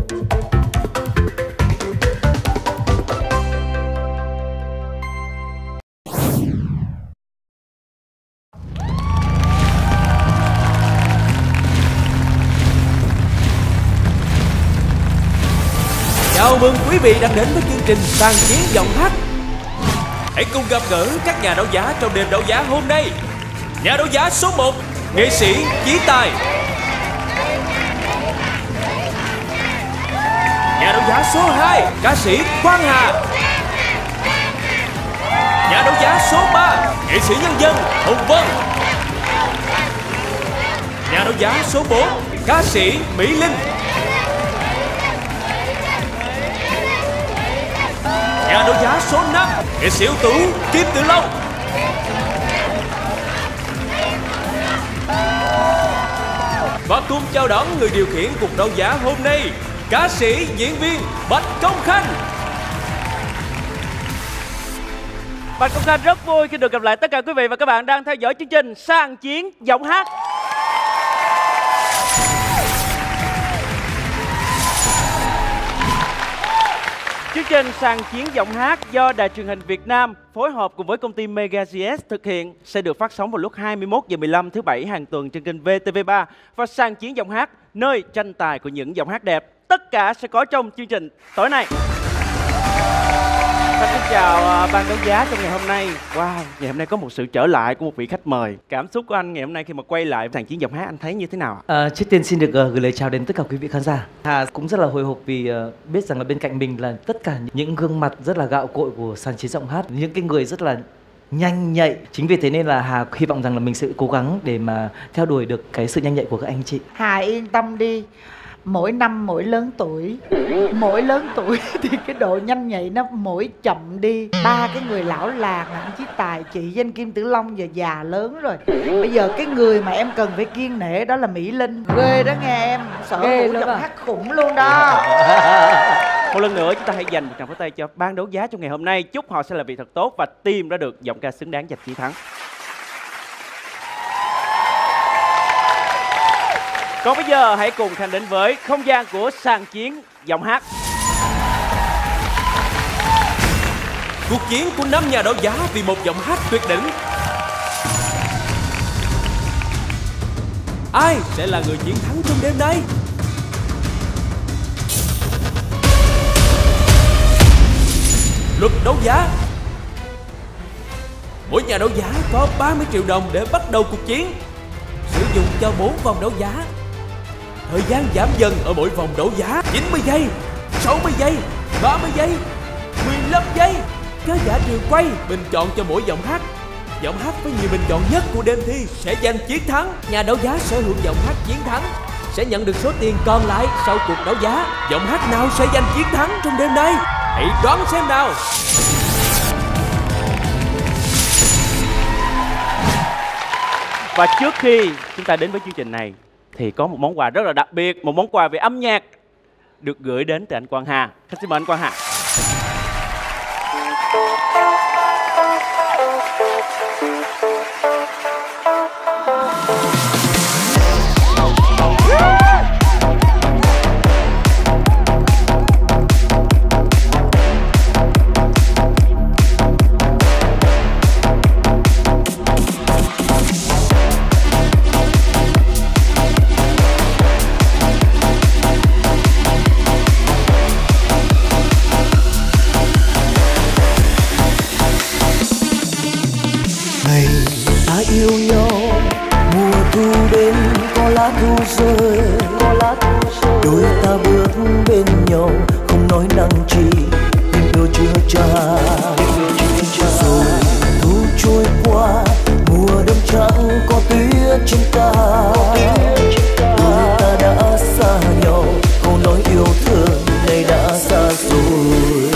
Chào mừng quý vị đang đến với chương trình Sang Chiến Giọng Hát. Hãy cùng gặp gỡ các nhà đấu giá trong đêm đấu giá hôm nay. Nhà đấu giá số 1, nghệ sĩ Chí Tài. Nhà đấu giá số 2, ca sĩ Quang Hà. Nhà đấu giá số 3, nghệ sĩ nhân dân Hồng Vân. Nhà đấu giá số 4, ca sĩ Mỹ Linh. Nhà đấu giá số 5, nghệ sĩ ưu tú Kim Tử Long. Và cùng chào đón người điều khiển cuộc đấu giá hôm nay, ca sĩ diễn viên Bạch Công Khanh. Bạch Công Khanh rất vui khi được gặp lại tất cả quý vị và các bạn đang theo dõi chương trình Sang Chiến Giọng Hát. Chương trình Sang Chiến Giọng Hát do Đài Truyền hình Việt Nam phối hợp cùng với công ty Mega GS thực hiện sẽ được phát sóng vào lúc 21h15 thứ Bảy hàng tuần trên kênh VTV3. Và Sang Chiến Giọng Hát, nơi tranh tài của những giọng hát đẹp, tất cả sẽ có trong chương trình tối nay. Xin chào ban đấu giá trong ngày hôm nay. Wow, ngày hôm nay có một sự trở lại của một vị khách mời. Cảm xúc của anh ngày hôm nay khi mà quay lại Sang Chiến Giọng Hát anh thấy như thế nào ạ? Trước tiên xin được gửi lời chào đến tất cả quý vị khán giả. Hà cũng rất là hồi hộp vì biết rằng là bên cạnh mình là tất cả những gương mặt rất là gạo cội của Sang Chiến Giọng Hát, những cái người rất là nhanh nhạy. Chính vì thế nên là Hà hy vọng rằng là mình sẽ cố gắng để mà theo đuổi được cái sự nhanh nhạy của các anh chị. Hà yên tâm đi, mỗi năm mỗi lớn tuổi thì cái độ nhanh nhạy nó mỗi chậm đi. Ba cái người lão làng là anh Chí Tài, chị với anh Kim Tử Long giờ già lớn rồi. Bây giờ cái người mà em cần phải kiêng nể đó là Mỹ Linh. Ghê đó nghe em, sở hữu giọng hát khủng luôn đó. Một lần nữa chúng ta hãy dành một tràng pháo tay cho ban đấu giá trong ngày hôm nay. Chúc họ sẽ làm việc thật tốt và tìm ra được giọng ca xứng đáng giành chiến thắng. Còn bây giờ hãy cùng Khanh đến với không gian của Sang Chiến Giọng Hát. Cuộc chiến của 5 nhà đấu giá vì một giọng hát tuyệt đỉnh. Ai sẽ là người chiến thắng trong đêm nay? Luật đấu giá. Mỗi nhà đấu giá có 30 triệu đồng để bắt đầu cuộc chiến. Sử dụng cho 4 vòng đấu giá. Thời gian giảm dần ở mỗi vòng đấu giá 90 giây, 60 giây, 30 giây, 15 giây. Khán giả trường quay bình chọn cho mỗi giọng hát. Giọng hát với nhiều bình chọn nhất của đêm thi sẽ giành chiến thắng. Nhà đấu giá sở hữu giọng hát chiến thắng sẽ nhận được số tiền còn lại sau cuộc đấu giá. Giọng hát nào sẽ giành chiến thắng trong đêm nay? Hãy đoán xem nào. Và trước khi chúng ta đến với chương trình này thì có một món quà rất là đặc biệt, một món quà về âm nhạc được gửi đến từ anh Quang Hà. Xin mời anh Quang Hà. Yêu nhau mùa thu đến có lá thu rơi, đôi ta bước bên nhau không nói năng chi, tình yêu chưa tràn. Rồi thu trôi qua mùa đông trắng có tuyết trên cao, đôi ta đã xa nhau câu nói yêu thương này đã xa rồi.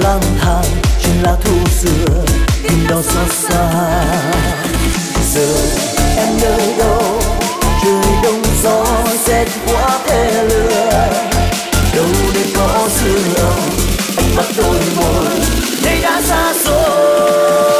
lang thang trên lá thu xưa tìm đau xót xa. Giờ em nơi đâu, trời đông gió rét quá thê lửa, đâu đây có dư âm anh bắt đôi môi đây đã xa xôi.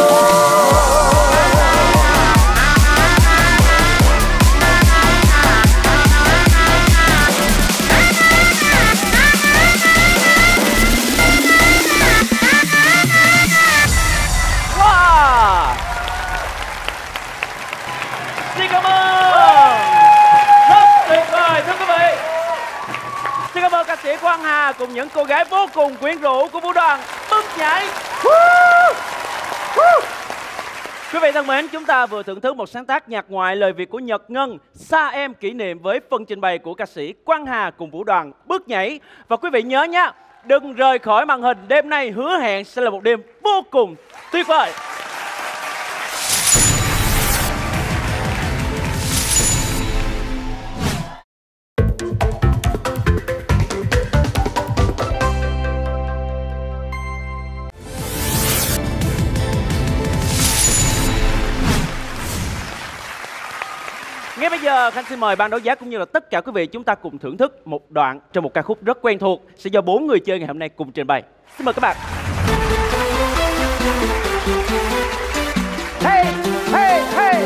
Ca sĩ Quang Hà cùng những cô gái vô cùng quyến rũ của vũ đoàn Bước Nhảy. Quý vị thân mến, chúng ta vừa thưởng thức một sáng tác nhạc ngoại lời Việt của Nhật Ngân, Xa Em Kỷ Niệm, với phần trình bày của ca sĩ Quang Hà cùng vũ đoàn Bước Nhảy. Và quý vị nhớ nhé, đừng rời khỏi màn hình, đêm nay hứa hẹn sẽ là một đêm vô cùng tuyệt vời. Ngay bây giờ, Khanh xin mời ban đấu giá cũng như là tất cả quý vị chúng ta cùng thưởng thức một đoạn trong một ca khúc rất quen thuộc sẽ do 4 người chơi ngày hôm nay cùng trình bày. Xin mời các bạn. Hey, hey, hey.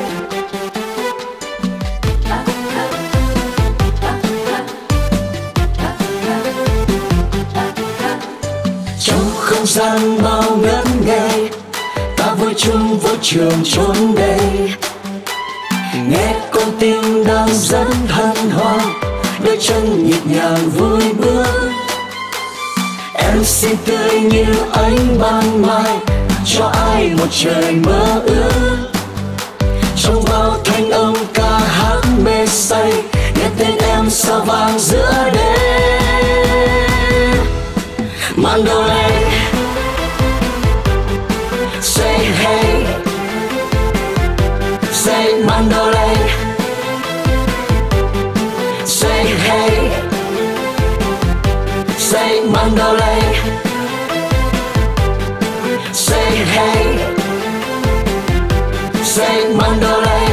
Trong không gian bao ngất ngây, ta vui chung vũ trường chốn đây. Nghe con tim đang dẫn hân hoan, đôi chân nhịp nhàng vui bước. Em xinh tươi như ánh ban mai, cho ai một trời mơ ước. Trong bao thanh âm ca hát mê say, nghe tên em sao vang giữa đêm. Mandolay, say hey, say Mandolay, say hey, say Mandolay, say hey, say Mandolay,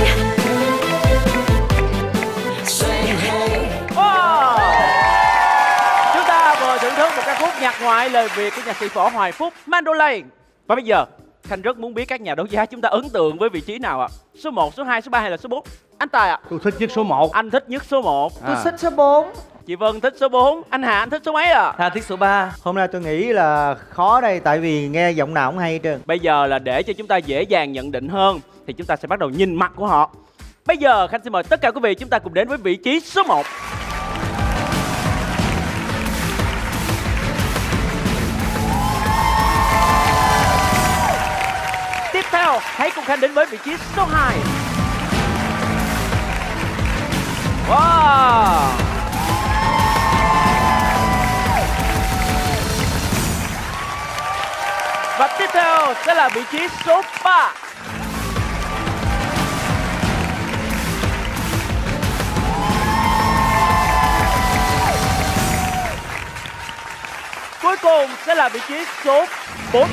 say hey. Wow. Chúng ta vừa thưởng thức một ca khúc nhạc ngoại lời Việt của nhạc sĩ Võ Hoài Phúc, Mandolay. Và bây giờ Khanh rất muốn biết các nhà đấu giá chúng ta ấn tượng với vị trí nào ạ? Số 1, số 2, số 3 hay là số 4? Anh Tài ạ. Tôi thích nhất số 1. Anh thích nhất số 1. Tôi thích số 4. Chị Vân thích số 4. Anh Hà anh thích số mấy ạ? Hà thích số 3. Hôm nay tôi nghĩ là khó đây, tại vì nghe giọng nào cũng hay hết trơn. Bây giờ là để cho chúng ta dễ dàng nhận định hơn thì chúng ta sẽ bắt đầu nhìn mặt của họ. Bây giờ Khanh xin mời tất cả quý vị chúng ta cùng đến với vị trí số 1. Tiếp theo, hãy cùng Khanh đến với vị trí số 2. Wow. Và tiếp theo sẽ là vị trí số 3. Cuối cùng sẽ là vị trí số 4.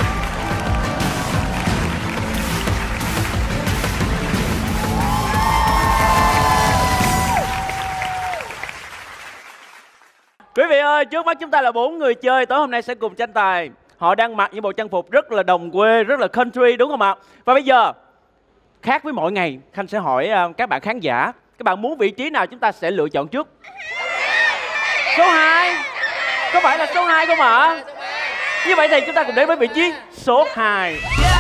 Quý vị ơi, trước mắt chúng ta là 4 người chơi tối hôm nay sẽ cùng tranh tài. Họ đang mặc những bộ trang phục rất là đồng quê, rất là country đúng không ạ? Và bây giờ, khác với mỗi ngày, Khanh sẽ hỏi các bạn khán giả, các bạn muốn vị trí nào chúng ta sẽ lựa chọn trước? Số 2. Có phải là số 2 không ạ? Như vậy thì chúng ta cùng đến với vị trí số 2.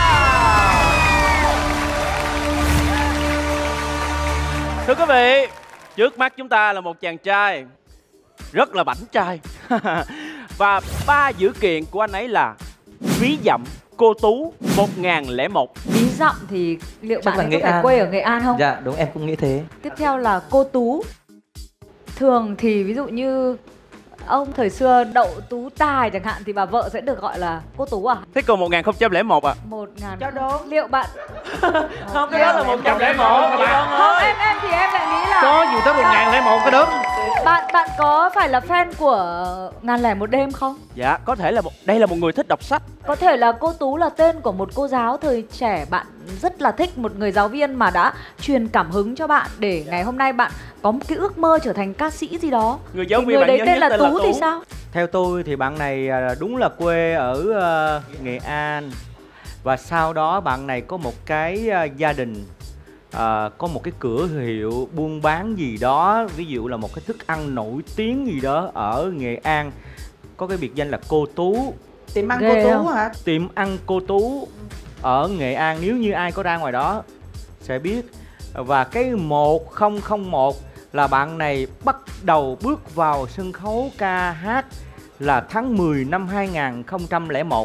Thưa quý vị, trước mắt chúng ta là một chàng trai rất là bảnh trai. Và 3 dữ kiện của anh ấy là ví dặm, cô Tú, 1001. Ví dặm thì liệu Chắc bạn là ấy có phải quê ở Nghệ An không? Dạ đúng, em cũng nghĩ thế. Tiếp theo là cô Tú. Thường thì ví dụ như ông thời xưa Đậu Tú Tài chẳng hạn thì bà vợ sẽ được gọi là cô Tú à? Thế còn 1001 à? 1000. Cho đúng. Liệu bạn Không, cái đó là 101. không, em thì em lại nghĩ là Có gì tới 1001 cái đó. Bạn có phải là fan của Ngàn Lẻ Một Đêm không? Dạ, có thể là đây là một người thích đọc sách. Có thể là cô Tú là tên của một cô giáo thời trẻ bạn rất là thích, một người giáo viên mà đã truyền cảm hứng cho bạn để ngày hôm nay bạn có một cái ước mơ trở thành ca sĩ gì đó. Người giáo Thì viên người bạn đấy nhớ tên nhất là Tú thì sao? Theo tôi thì bạn này đúng là quê ở Nghệ An. Và sau đó bạn này có một cái gia đình, có một cái cửa hiệu buôn bán gì đó, ví dụ là một cái thức ăn nổi tiếng gì đó ở Nghệ An, có cái biệt danh là cô Tú. Tiệm ăn Ghê cô Tú không? hả? Tiệm ăn cô Tú ở Nghệ An, nếu như ai có ra ngoài đó sẽ biết. Và cái 1001 là bạn này bắt đầu bước vào sân khấu ca hát là tháng 10 năm 2001.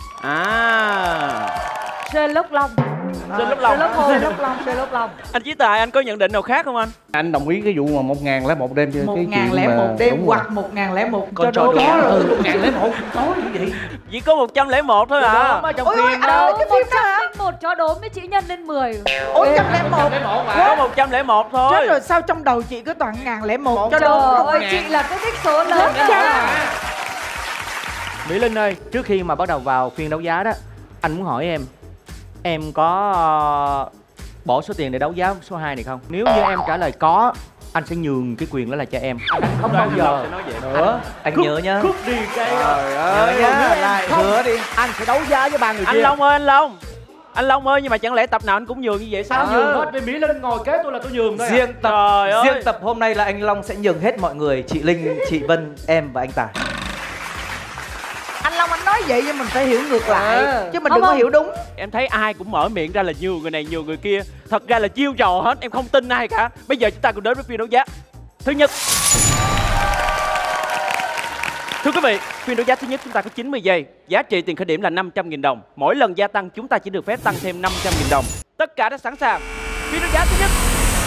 Sherlock Long. Sherlock Long. Sherlock Long. Anh Chí Tài, anh có nhận định nào khác không anh? Anh đồng ý cái vụ mà 1001 đêm chưa? 1001 đêm hoặc 1001 Con cho chó đố. đố. 1001 tối như vậy. Chỉ có 101 thôi à? Trong Ôi, phim ôi, đó. cái phim đó hả? 101 chó đố mới chỉ nhân lên 10. Ôi, 101. Có 101 thôi. Chết rồi, sao trong đầu chị có toàn 1001 cho Trời đố? ơi, chị là cái thích số lớn Chết cha. Mỹ Linh ơi, trước khi mà bắt đầu vào phiên đấu giá đó, anh muốn hỏi em có bỏ số tiền để đấu giá số 2 này không? Nếu như em trả lời có, anh sẽ nhường cái quyền đó là cho em. Anh không bao giờ sẽ nói vậy nữa. Anh nhớ nhá. Cút đi cái Lại hứa đi. anh sẽ đấu giá với ba người Anh kia. Long ơi, anh Long ơi, nhưng mà chẳng lẽ tập nào anh cũng nhường như vậy sao? Nhường hết, vì Mỹ Linh ngồi kế tôi là tôi nhường thôi. Riêng tập Trời ơi. riêng tập hôm nay là anh Long sẽ nhường hết mọi người, chị Linh, chị Vân, em và anh Tài. Anh Long anh nói vậy nhưng mình phải hiểu ngược lại, chứ mình Không, đừng có không. hiểu đúng. Em thấy ai cũng mở miệng ra là nhường người này nhường người kia. Thật ra là chiêu trò hết, em không tin ai cả. Bây giờ chúng ta cùng đến với phiên đấu giá thứ nhất. Thưa quý vị, phiên đấu giá thứ nhất chúng ta có 90 giây. Giá trị tiền khởi điểm là 500.000 đồng. Mỗi lần gia tăng chúng ta chỉ được phép tăng thêm 500.000 đồng. Tất cả đã sẵn sàng. Phiên đấu giá thứ nhất.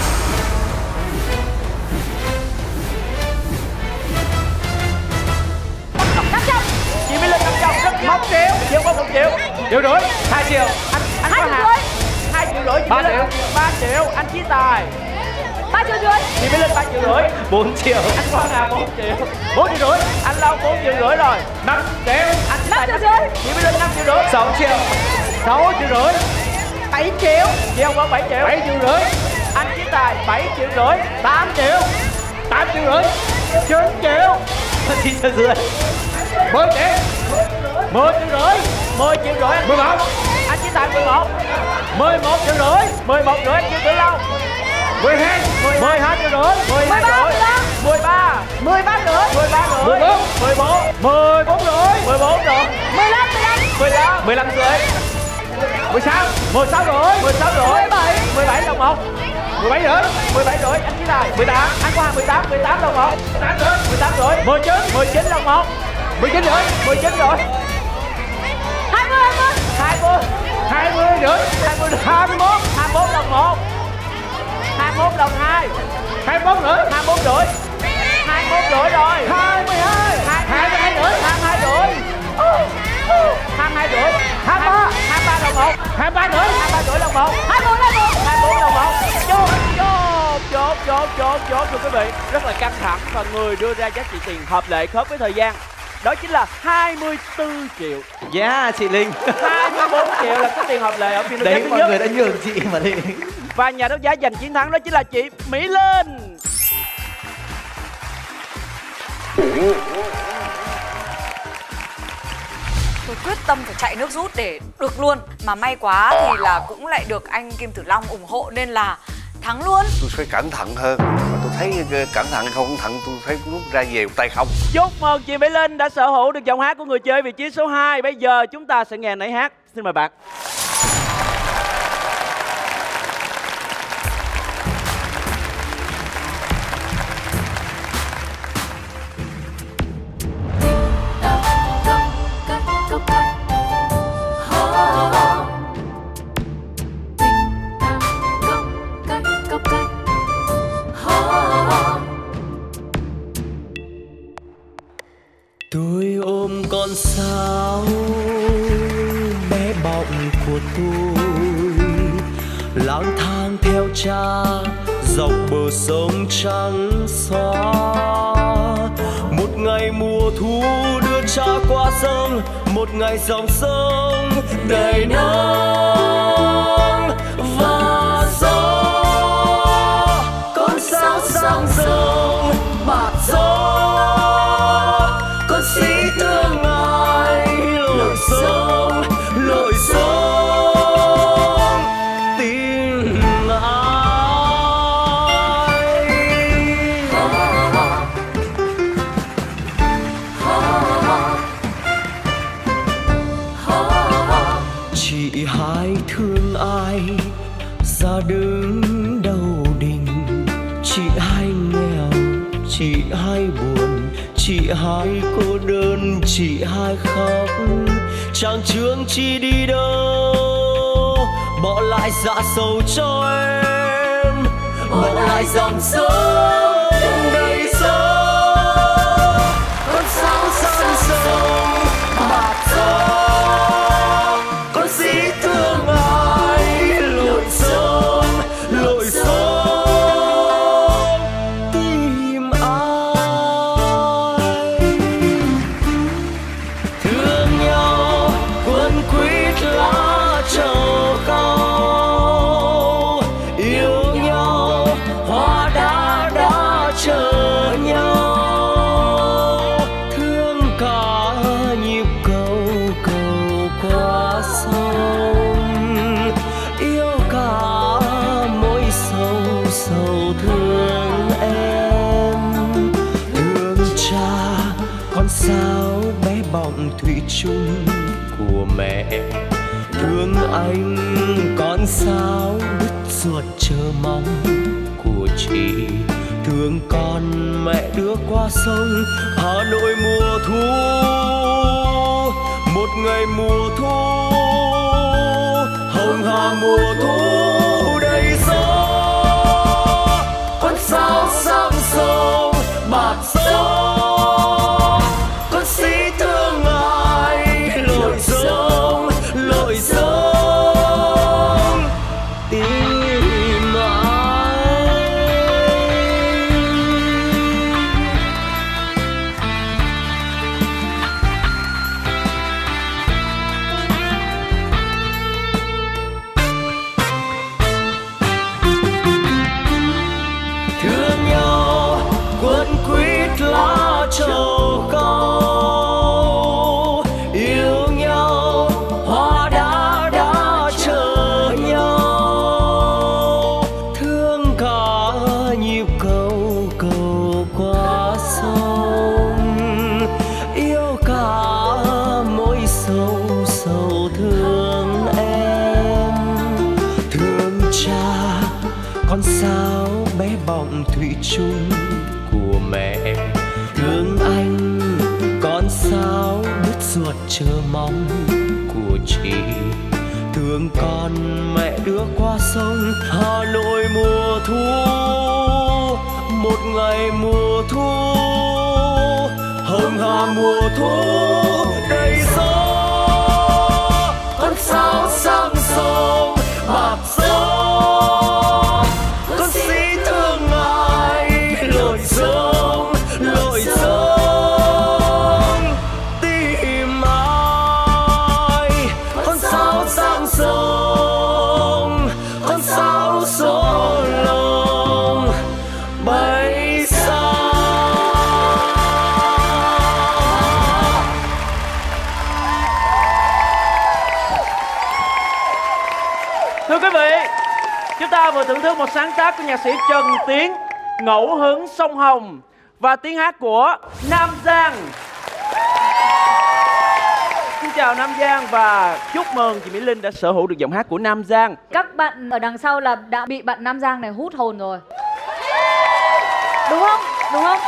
Chị Mỹ Linh 500, rất nhiều. 1 triệu. Chị có 1 triệu. 1,5 triệu. 2 triệu. Anh có hàng 2,5 triệu. Chị 3 Mỹ Linh. triệu. 3 triệu. Anh Chí Tài. 3,5 triệu. Chị Mỹ Linh 3,5 triệu. 4 triệu. Anh Quang Hà 4 triệu. 4,5 triệu. Anh Long 4,5 triệu rồi. 5 triệu. Anh Chí Tài 5,5 triệu. Chị Mỹ Linh 5,5 triệu. 6 triệu. 6,5 triệu. 7 triệu. Chị Hồng Vân 7 triệu. 7,5 triệu. Anh Chí Tài 7,5 triệu. 8 triệu. 8,5 triệu. 9 triệu. 9 triệu rưỡi. 10 triệu. 10,5 triệu. 10,5 triệu. 11. Anh Chí Tài 11. 11,5 triệu. 11,5 triệu. Anh Chí Tử Long 12. 12,5 triệu. 12 triệu. 13. 13 rưỡi. 13 triệu. 14. 14. 14 rưỡi. 14 rưỡi. 15. 15 rưỡi. 16. 16 rưỡi. 16 rưỡi. 17 đồng 1. 17 rưỡi. 17 rưỡi. Anh Chí Tài 18. Anh Quang 18. 18 đồng 1. 18 rưỡi. 18 rưỡi. 19. 19 đồng 1. 19 rưỡi. 19 rưỡi. 20. 20. 20 rưỡi. 21. 21 đồng 1. 21 đồng 2. 21 rưỡi. 21 rưỡi. 21 rưỡi rồi. 22. 22 rưỡi. 22 rưỡi. 22 rưỡi. 23. 23 đồng 1. 23 rưỡi. 23 rưỡi đồng 1. 24 đồng 1. Chốt thưa quý vị. Rất là căng thẳng và người đưa ra giá trị tiền hợp lệ khớp với thời gian. Đó chính là 24 triệu. Yeah, chị Linh. 24 triệu là cái tiền hợp lệ ở phiên đấu giá Đấy, thứ mọi nhất. người đã nhường chị mà đi. Và nhà đấu giá giành chiến thắng đó chính là chị Mỹ Linh. Tôi quyết tâm phải chạy nước rút để được luôn. Mà may quá thì là cũng lại được anh Kim Tử Long ủng hộ nên là thắng luôn. Tôi phải cẩn thận hơn. Mà tôi thấy cẩn thận hay không cẩn thận tôi thấy lúc ra về tay không. Chúc mừng chị Mỹ Linh đã sở hữu được giọng hát của người chơi vị trí số 2. Bây giờ chúng ta sẽ nghe nãy hát. Xin mời bạn. Tôi ôm con sáo bé bỏng của tôi lang thang theo cha dọc bờ sông trắng xóa. Một ngày mùa thu đưa cha qua sông, một ngày dòng sông đầy nắng và gió. Con sao sang sông bạc gió, con sĩ thương ai lội sông tìm ai. Chị hai thương ai ra đứng đầu đình, chị hai nghèo, chị hai buồn, chị hai cô đơn, chị hai khóc. Chẳng chướng chi đi đâu, bỏ lại dạ sầu cho em, bỏ lại dòng sông đầy gió. Con sao sang sông bạc gió, con sĩ thương ai lội sông tìm ai. Thương nhau quấn quýt lá trầu cau, yêu nhau hoa đã chờ nhau. Thương cả nhịp cầu qua sông, yêu cả mối sầu thương em. Thương cha con sao bé bỏng thủy chung của mẹ, thương anh con sao đứt ruột chờ mong của chị. Thương con mẹ đưa qua sông Hà Nội mùa thu, một ngày mùa thu hồng hà mùa thu đầy gió. Con sao sang sông bạc gió, con sĩ thương ai lội sông tìm ai. Thương nhau quấn quýt lá trầu cau, yêu nhau hoa đã chờ nhau. Thương cả nhịp cầu qua sông, yêu cả mối sầu thương em. Thương cha con sao bé bỏng thủy chung của mẹ, thương anh con sao đứt ruột chờ mong của chị. Thương con mẹ đưa qua sông Hà Nội mùa thu, một ngày mùa thu hồng hà mùa thu đầy gió. Con sao sang sông bạc gió, con sĩ thương ai lội sông tìm ai. Con sao sang sông, con sao số lòng bay xa. Thưa quý vị, chúng ta vừa thưởng thức một sáng tác của nhạc sĩ Trần Tiến, Ngẫu Hứng Sông Hồng, và tiếng hát của Nam Giang. Xin chào Nam Giang và chúc mừng chị Mỹ Linh đã sở hữu được giọng hát của Nam Giang. Các bạn ở đằng sau là đã bị bạn Nam Giang này hút hồn rồi. Đúng không? Đúng không?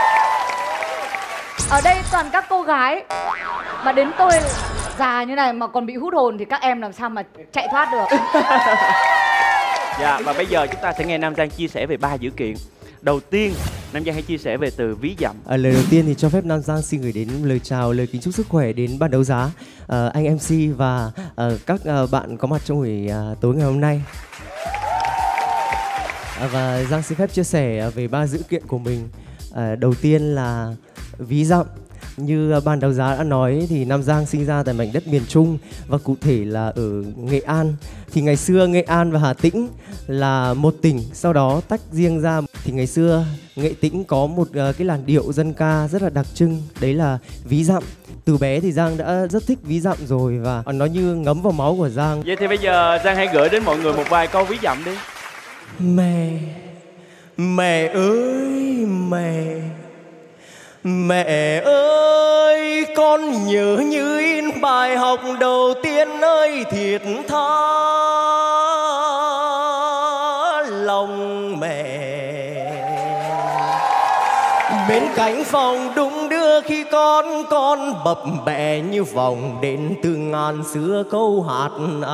Ở đây toàn các cô gái, mà đến tôi già như này mà còn bị hút hồn thì các em làm sao mà chạy thoát được. Dạ, và bây giờ chúng ta sẽ nghe Nam Giang chia sẻ về 3 dữ kiện. Đầu tiên, Nam Giang hãy chia sẻ về từ ví dặm. Lời đầu tiên thì cho phép Nam Giang xin gửi đến lời chào, lời kính chúc sức khỏe đến ban đấu giá, anh MC và các bạn có mặt trong buổi tối ngày hôm nay. Và Giang xin phép chia sẻ về 3 dữ kiện của mình. Đầu tiên là ví dặm. Như ban đấu giá đã nói thì Nam Giang sinh ra tại mảnh đất miền Trung và cụ thể là ở Nghệ An. Thì ngày xưa Nghệ An và Hà Tĩnh là một tỉnh, sau đó tách riêng ra. Thì ngày xưa Nghệ Tĩnh có một cái làn điệu dân ca rất là đặc trưng, đấy là ví dặm. Từ bé thì Giang đã rất thích ví dặm rồi và nó như ngấm vào máu của Giang. Vậy thì bây giờ Giang hãy gửi đến mọi người một vài câu ví dặm đi. Mẹ ơi mẹ, mẹ ơi con nhớ như in bài học đầu tiên ơi thiệt tha lòng mẹ. Bên cánh phòng đung đưa khi con bập bẹ như vòng đến từ ngàn xưa câu hát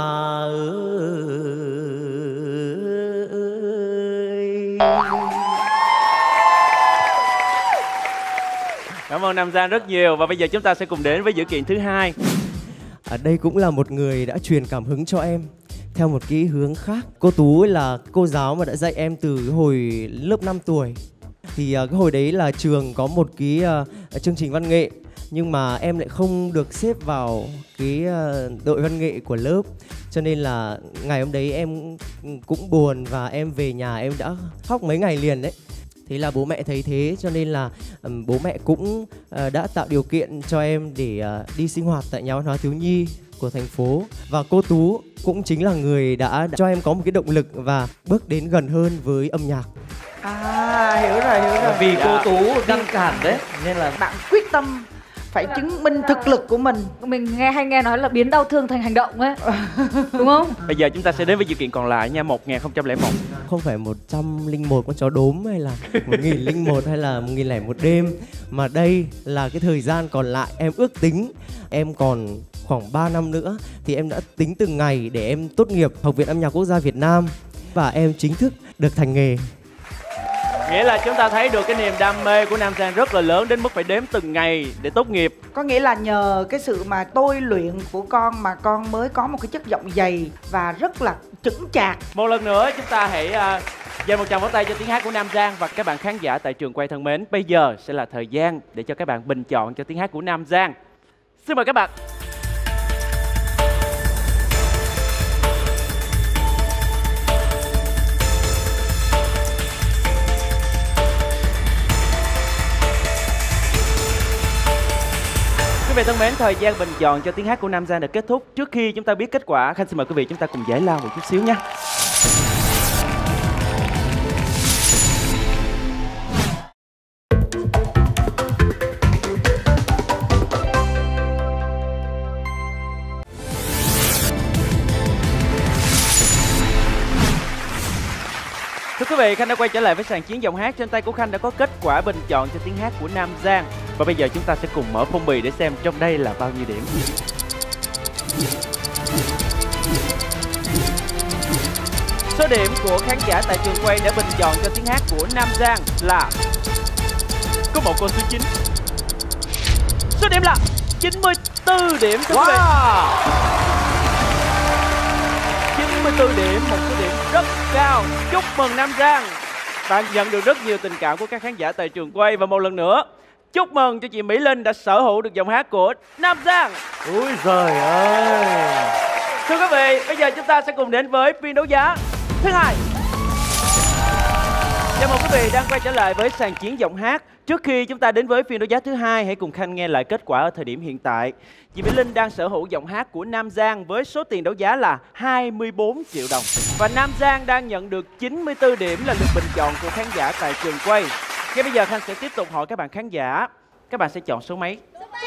Cảm ơn Nam Giang rất nhiều. Và bây giờ chúng ta sẽ cùng đến với dữ kiện thứ hai. Đây cũng là một người đã truyền cảm hứng cho em theo một cái hướng khác. Cô Tú là cô giáo mà đã dạy em từ hồi lớp 5 tuổi. Thì cái hồi đấy là trường có một cái chương trình văn nghệ, nhưng mà em lại không được xếp vào cái đội văn nghệ của lớp. Cho nên là ngày hôm đấy em cũng buồn và em về nhà em đã khóc mấy ngày liền đấy. Thế là bố mẹ thấy thế cho nên là bố mẹ cũng đã tạo điều kiện cho em để đi sinh hoạt tại nhà văn hóa thiếu nhi của thành phố. Và cô Tú cũng chính là người đã cho em có một cái động lực và bước đến gần hơn với âm nhạc. Hiểu rồi. Vì cô Tú ngăn cản đấy nên là Bạn quyết tâm phải chứng minh thực lực của mình. Mình nghe nói là biến đau thương thành hành động ấy. Đúng không? Bây giờ chúng ta sẽ đến với dữ kiện còn lại nha, 1001. Không phải 101 con chó đốm hay là 1001 hay là 1001 đêm, mà đây là cái thời gian còn lại. Em ước tính em còn khoảng 3 năm nữa thì em đã tính từng ngày để em tốt nghiệp Học viện Âm nhạc Quốc gia Việt Nam và em chính thức được thành nghề. Nghĩa là chúng ta thấy được cái niềm đam mê của Nam Giang rất là lớn đến mức phải đếm từng ngày để tốt nghiệp. Có nghĩa là nhờ cái sự mà tôi luyện của con mà con mới có một cái chất giọng dày và rất là chững chạc. Một lần nữa chúng ta hãy dành một tràng vỗ tay cho tiếng hát của Nam Giang. Và các bạn khán giả tại trường quay thân mến, bây giờ sẽ là thời gian để cho các bạn bình chọn cho tiếng hát của Nam Giang. Xin mời các bạn. Quý vị thân mến, thời gian bình chọn cho tiếng hát của Nam Giang đã kết thúc. Trước khi chúng ta biết kết quả, Khanh xin mời quý vị chúng ta cùng giải lao một chút xíu nhé. Thưa quý vị, Khanh đã quay trở lại với sàn chiến giọng hát. Trên tay của Khanh đã có kết quả bình chọn cho tiếng hát của Nam Giang. Và bây giờ chúng ta sẽ cùng mở phong bì để xem trong đây là bao nhiêu điểm. Số điểm của khán giả tại trường quay đã bình chọn cho tiếng hát của Nam Giang là có một con số 9. Số điểm là 94 điểm. Thưa quý vị, 94 điểm, một số điểm rất cao. Chúc mừng Nam Giang. Bạn nhận được rất nhiều tình cảm của các khán giả tại trường quay. Và một lần nữa, chúc mừng cho chị Mỹ Linh đã sở hữu được giọng hát của Nam Giang. Úi giời ơi. Thưa quý vị, bây giờ chúng ta sẽ cùng đến với phiên đấu giá thứ hai. Chào mừng quý vị đang quay trở lại với sàn chiến giọng hát. Trước khi chúng ta đến với phiên đấu giá thứ hai, hãy cùng Khanh nghe lại kết quả ở thời điểm hiện tại. Chị Mỹ Linh đang sở hữu giọng hát của Nam Giang với số tiền đấu giá là 24 triệu đồng. Và Nam Giang đang nhận được 94 điểm là lượt bình chọn của khán giả tại trường quay. Ngay bây giờ Khanh sẽ tiếp tục hỏi các bạn khán giả, các bạn sẽ chọn số mấy?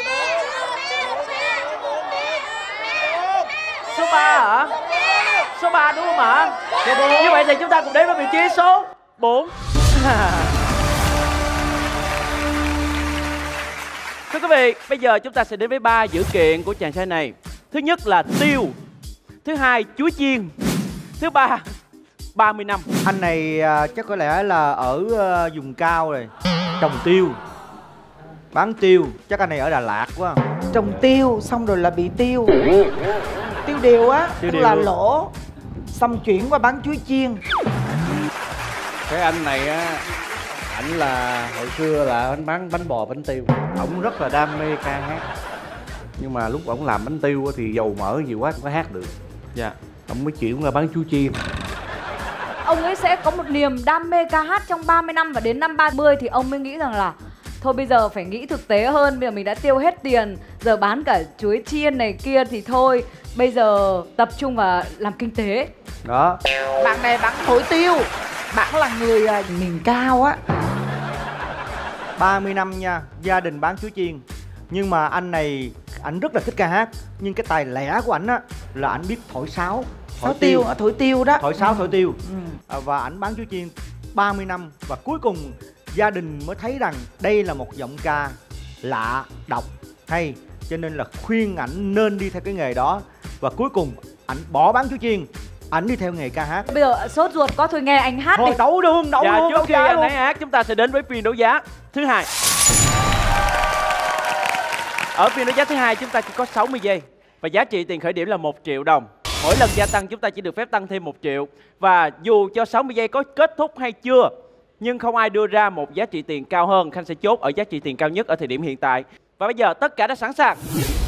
Số 3 hả? Số 3 đúng không ạ? Như vậy thì chúng ta cùng đến với vị trí số 4. Thưa quý vị, bây giờ chúng ta sẽ đến với 3 dữ kiện của chàng trai này. Thứ nhất là tiêu. Thứ hai, chuối chiên. Thứ ba, 30 năm. Anh này chắc có lẽ là ở vùng cao rồi, trồng tiêu, bán tiêu. Chắc anh này ở Đà Lạt quá. Trồng tiêu xong rồi là bị tiêu. Tiêu điều á, tức là lỗ. Xong chuyển qua bán chuối chiên. Cái anh này á, ảnh là hồi xưa là anh bán bánh bò bánh tiêu. Ổng rất là đam mê ca hát. Nhưng mà lúc ổng làm bánh tiêu thì dầu mỡ nhiều quá không có hát được. Dạ. Ông mới chuyển qua bán chú chiên. Ông ấy sẽ có một niềm đam mê ca hát trong 30 năm và đến năm 30 thì ông mới nghĩ rằng là thôi bây giờ phải nghĩ thực tế hơn, bây giờ mình đã tiêu hết tiền, giờ bán cả chuối chiên này kia thì thôi, bây giờ tập trung vào làm kinh tế. Đó. Bạn này bạn thổi tiêu, bạn là người miền cao á. 30 năm nha, gia đình bán chuối chiên. Nhưng mà anh này, ảnh rất là thích ca hát. Nhưng cái tài lẻ của ảnh á là ảnh biết thổi sáo. Thổi tiêu đó. Thổi sáo, thổi tiêu. Và ảnh bán chuối chiên 30 năm. Và cuối cùng gia đình mới thấy rằng đây là một giọng ca lạ, độc, hay. Cho nên là khuyên ảnh nên đi theo cái nghề đó. Và cuối cùng ảnh bỏ bán chuối chiên, ảnh đi theo nghề ca hát. Bây giờ sốt ruột quá, thôi nghe anh hát thôi đi. đấu luôn. Trước khi anh ấy hát, chúng ta sẽ đến với phiên đấu giá thứ hai. Ở phiên đấu giá thứ hai chúng ta chỉ có 60 giây và giá trị tiền khởi điểm là 1 triệu đồng. Mỗi lần gia tăng chúng ta chỉ được phép tăng thêm 1 triệu. Và dù cho 60 giây có kết thúc hay chưa, nhưng không ai đưa ra một giá trị tiền cao hơn, Khanh sẽ chốt ở giá trị tiền cao nhất ở thời điểm hiện tại. Và bây giờ tất cả đã sẵn sàng.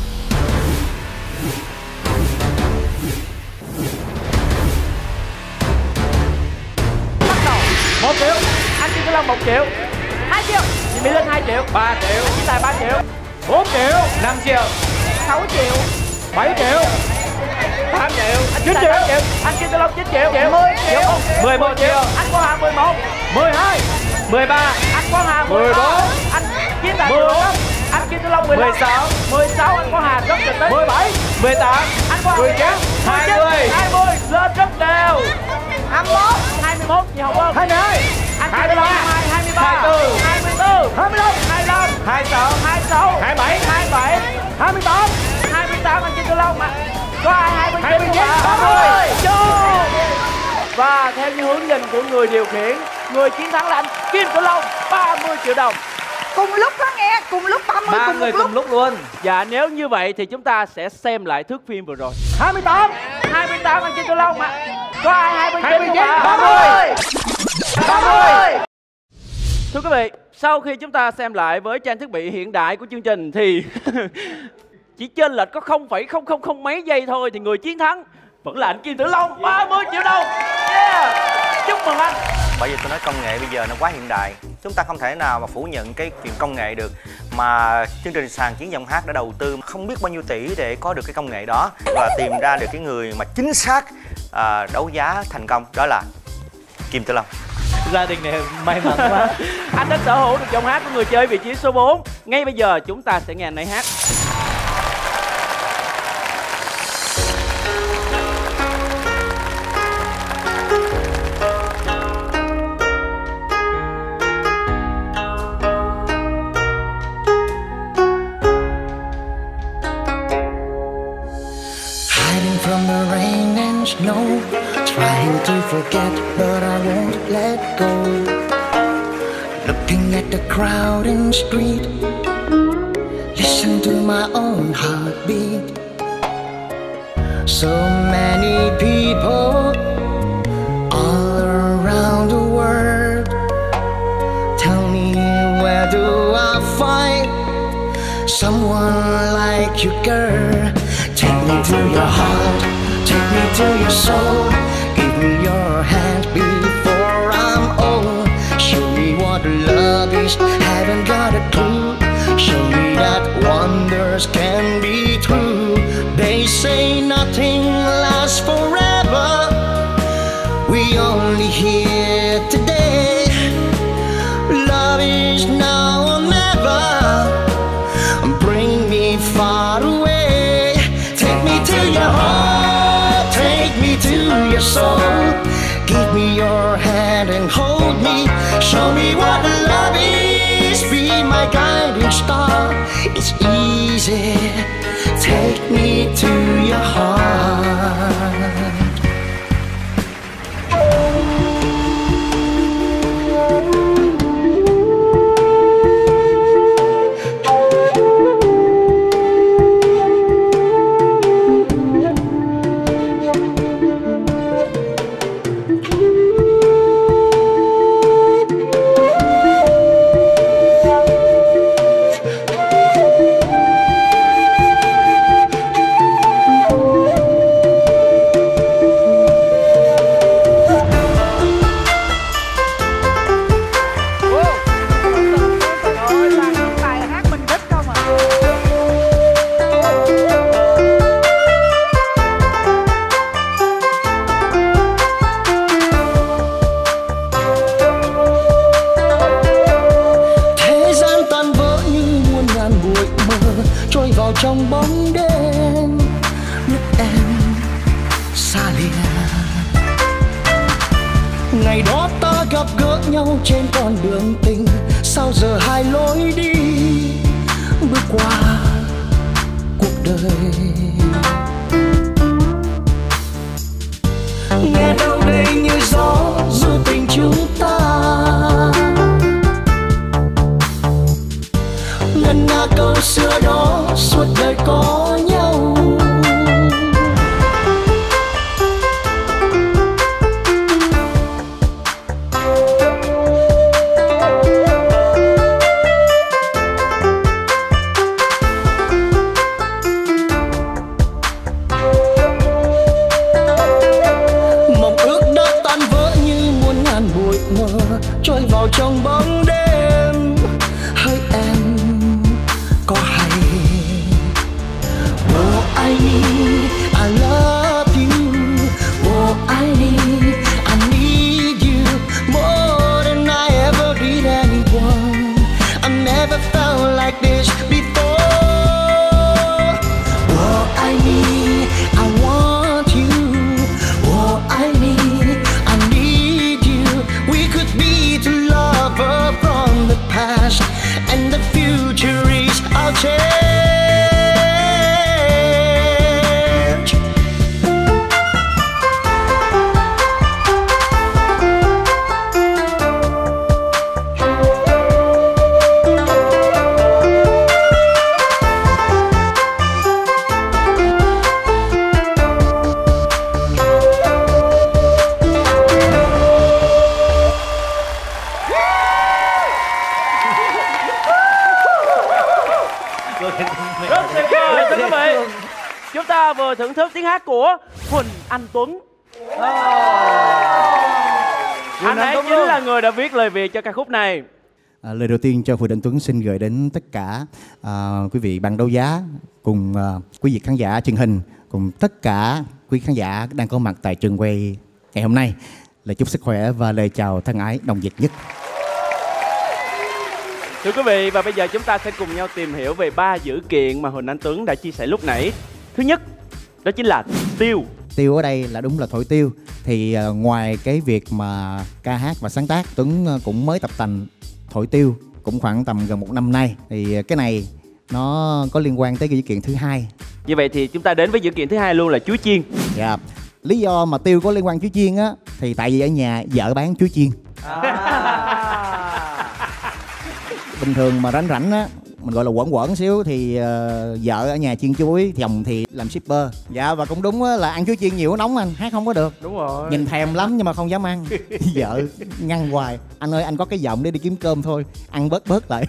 Bắt đầu. 1 triệu. Anh Kim Tử Long 1 triệu. 2 triệu. Chị Mỹ Linh 2 triệu. 3 triệu. Chị Tài 3 triệu. 4 triệu. 5 triệu. 6 triệu. 7 triệu. 8 triệu. 9 triệu. Anh Kim Tử Long 9 triệu. 10 triệu. 11 triệu. Anh Quang Hà 11. 12. 13. Anh Quang Hà 14. Anh Chiến Tài 14. Anh Kim Tử Long 15. 16. Anh Quang Hà rất bình tĩnh. 17. 18. Anh Quang Hà 19. 20. 20. Lên rất đều. 21. 21. Chị Hồng Vân. 22. Anh Kim Tử Long 23. 24. 25. 26. 27. 27. 28. Anh Kim Tử Long mà. Có ai 29 không ạ? 30. Và theo như hướng nhìn của người điều khiển, người chiến thắng là anh Kim Tử Long, 30 triệu đồng. Cùng lúc đó nghe, cùng lúc 30 ba cùng người một lúc. cùng lúc luôn. Dạ nếu như vậy thì chúng ta sẽ xem lại thước phim vừa rồi. 28. 28 anh Kim Tử Long mà. Có ai 29 không ạ? 30. 30. Thưa quý vị, sau khi chúng ta xem lại với trang thiết bị hiện đại của chương trình thì chỉ chênh lệch có 0,000 mấy giây thôi thì người chiến thắng vẫn là anh Kim Tử Long, 30 triệu đồng. Yeah. Chúc mừng anh. Bởi vì tôi nói công nghệ bây giờ nó quá hiện đại, chúng ta không thể nào mà phủ nhận cái chuyện công nghệ được. Mà chương trình Sàn Chiến Giọng Hát đã đầu tư không biết bao nhiêu tỷ để có được cái công nghệ đó và tìm ra được cái người mà chính xác đấu giá thành công, đó là Kim Tử Long. Gia đình này may mắn quá. Anh đã sở hữu được giọng hát của người chơi vị trí số 4. Ngay bây giờ chúng ta sẽ nghe anh ấy hát. From the rain and snow, trying to forget, but I won't let go. Looking at the crowded street, listen to my own heartbeat. So many people all around the world. Tell me, where do I find someone like you, girl? Take me to your heart, take me to your soul. Give me your hand before I'm old. Show me what love is, haven't got a clue. Show me that wonders can be true. They say nothing lasts forever. We only here today. Love is now or never. Bring me far away. To your heart, take me to your soul. Give me your hand and hold me. Show me what love is. Be my guiding star. It's easy. Take me to your heart. vào trong bóng đêm lúc em xa lìa. Ngày đó ta gặp gỡ nhau trên con đường tình, sao giờ hai lối đi bước qua cuộc đời. Nghe đâu đây như gió du tình chúng ta, ngân nga câu xưa đó suốt đời có nhau. Trôi vào trong bóng đêm hỡi em có hay. Oh I need, I love you. Oh I need you more than I ever did anyone. I never felt like this before. Oh I need, I want you. Oh I need you. We could be two lovers from the past, and the future is our change. Rất tuyệt vời thưa quý vị. Chúng ta vừa thưởng thức tiếng hát của Huỳnh Anh Tuấn. Anh ấy chính là người đã viết lời Việt cho ca khúc này. Lời đầu tiên cho Huỳnh Anh Tuấn xin gửi đến tất cả quý vị ban đấu giá, cùng quý vị khán giả truyền hình, cùng tất cả quý khán giả đang có mặt tại trường quay ngày hôm nay, lời chúc sức khỏe và lời chào thân ái nồng nhiệt nhất. Thưa quý vị, và bây giờ chúng ta sẽ cùng nhau tìm hiểu về 3 dữ kiện mà Huỳnh Anh Tuấn đã chia sẻ lúc nãy. Thứ nhất, đó chính là tiêu. Tiêu ở đây là đúng là thổi tiêu. Thì ngoài cái việc mà ca hát và sáng tác, Tuấn cũng mới tập tành thổi tiêu cũng khoảng tầm gần 1 năm nay. Thì cái này nó có liên quan tới cái dữ kiện thứ hai. Như vậy thì chúng ta đến với dữ kiện thứ hai luôn là chuối chiên. Dạ. Lý do mà tiêu có liên quan chuối chiên á, thì tại vì ở nhà vợ bán chuối chiên. Bình thường mà rảnh rảnh á, mình gọi là quẩn xíu thì vợ ở nhà chiên chuối, chồng thì làm shipper. Dạ, và cũng đúng á, là ăn chuối chiên nhiều nóng anh, hát không có được. Đúng rồi. Nhìn thèm lắm nhưng mà không dám ăn. Vợ ngăn hoài: anh ơi anh có cái giọng để đi kiếm cơm thôi, ăn bớt lại.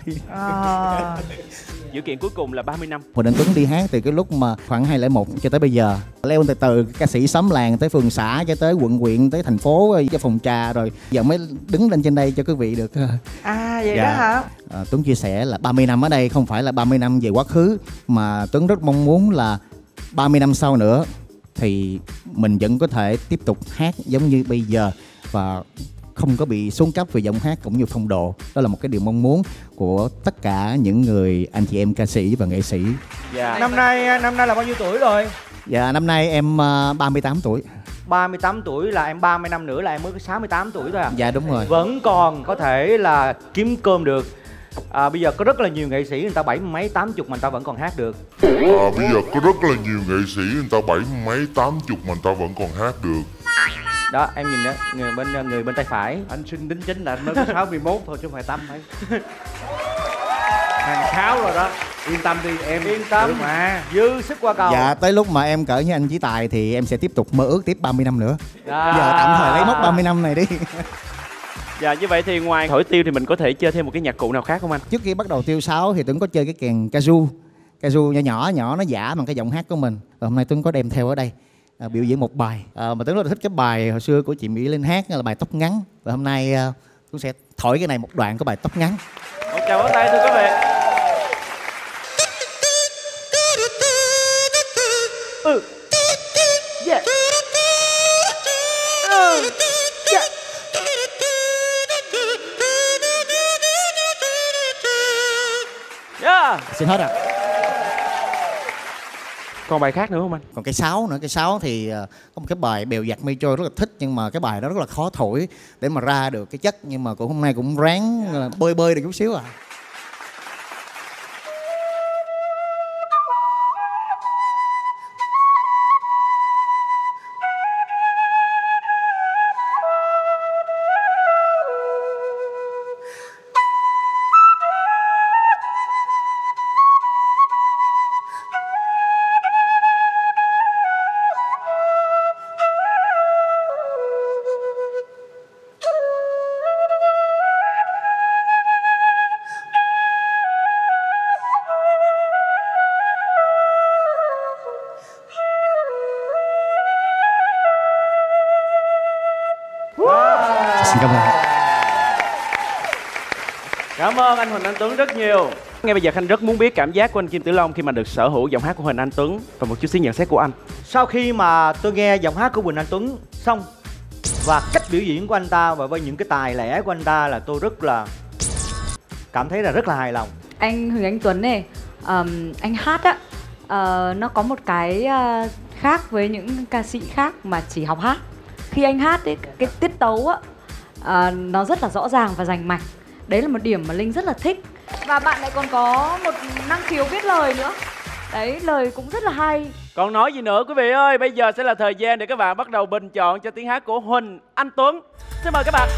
Dữ kiện cuối cùng là 30 năm. Huỳnh Anh Tuấn đi hát từ cái lúc mà khoảng 2001 cho tới bây giờ, leo từ từ ca sĩ xóm làng tới phường xã, cho tới quận huyện, tới thành phố, cho phòng trà, rồi giờ mới đứng lên trên đây cho quý vị được. Vậy đó hả? Tuấn chia sẻ là 30 năm ở đây không phải là 30 năm về quá khứ, mà Tuấn rất mong muốn là 30 năm sau nữa thì mình vẫn có thể tiếp tục hát giống như bây giờ và không có bị xuống cấp về giọng hát cũng như phong độ. Đó là một cái điều mong muốn của tất cả những người anh chị em ca sĩ và nghệ sĩ. Năm nay là bao nhiêu tuổi rồi? Dạ, năm nay em 38 tuổi. 38 tuổi là em 30 năm nữa là em mới có 68 tuổi thôi à? Dạ đúng rồi. Vẫn còn có thể là kiếm cơm được. Bây giờ có rất là nhiều nghệ sĩ người ta 70 mấy 80 mà người ta vẫn còn hát được. Bây giờ có rất là nhiều nghệ sĩ người ta 70 mấy 80 mà người ta vẫn còn hát được. Đó em nhìn đó, người bên tay phải. Anh xin đính chính là anh mới có 61 thôi chứ không phải 80 mấy. Hàng 6 rồi đó. Yên tâm đi em. Yên tâm mà. Dư sức qua cầu. Dạ, tới lúc mà em cỡ như anh Chí Tài thì em sẽ tiếp tục mơ ước tiếp 30 năm nữa. Giờ tạm thời lấy mốc 30 năm này đi. Dạ, như vậy thì ngoài thổi tiêu thì mình có thể chơi thêm một cái nhạc cụ nào khác không anh? Trước khi bắt đầu tiêu sáo thì Tuấn có chơi cái kèn kazoo nhỏ nó giả bằng cái giọng hát của mình. Và hôm nay Tuấn có đem theo ở đây biểu diễn một bài mà Tuấn rất là thích cái bài hồi xưa của chị Mỹ Linh hát là bài Tóc Ngắn. Và hôm nay Tuấn sẽ thổi cái này một đoạn của bài Tóc Ngắn. Một chào pháo tay thưa quý vị. Yeah. Yeah. Xin hết ạ. Còn bài khác nữa không anh? Còn cái sáo nữa, cái sáo thì có một cái bài Bèo Dạt Mây Trôi rất là thích, nhưng mà cái bài đó rất là khó thổi để mà ra được cái chất, nhưng mà cũng hôm nay cũng ráng bơi được chút xíu à. Xin cảm ơn. Cảm ơn anh Huỳnh Anh Tuấn rất nhiều. Ngay bây giờ Khanh rất muốn biết cảm giác của anh Kim Tử Long khi mà được sở hữu giọng hát của Huỳnh Anh Tuấn và một chút xíu nhận xét của anh. Sau khi mà tôi nghe giọng hát của Huỳnh Anh Tuấn xong và cách biểu diễn của anh ta và với những cái tài lẻ của anh ta là tôi rất là cảm thấy là rất là hài lòng. Anh Huỳnh Anh Tuấn này, anh hát á, nó có một cái khác với những ca sĩ khác mà chỉ học hát. Khi anh hát ấy, cái tiết tấu á, nó rất là rõ ràng và rành mạch. Đấy là một điểm mà Linh rất là thích. Và bạn lại còn có một năng khiếu viết lời nữa. Đấy, lời cũng rất là hay. Còn nói gì nữa quý vị ơi, bây giờ sẽ là thời gian để các bạn bắt đầu bình chọn cho tiếng hát của Huỳnh Anh Tuấn. Xin mời các bạn.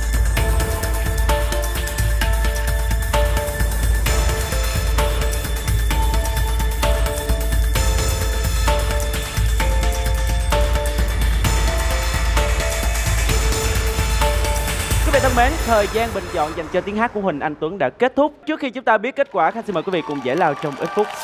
Quý vị thân mến, thời gian bình chọn dành cho tiếng hát của Huỳnh Anh Tuấn đã kết thúc. Trước khi chúng ta biết kết quả, Khanh xin mời quý vị cùng giải lao trong ít phút.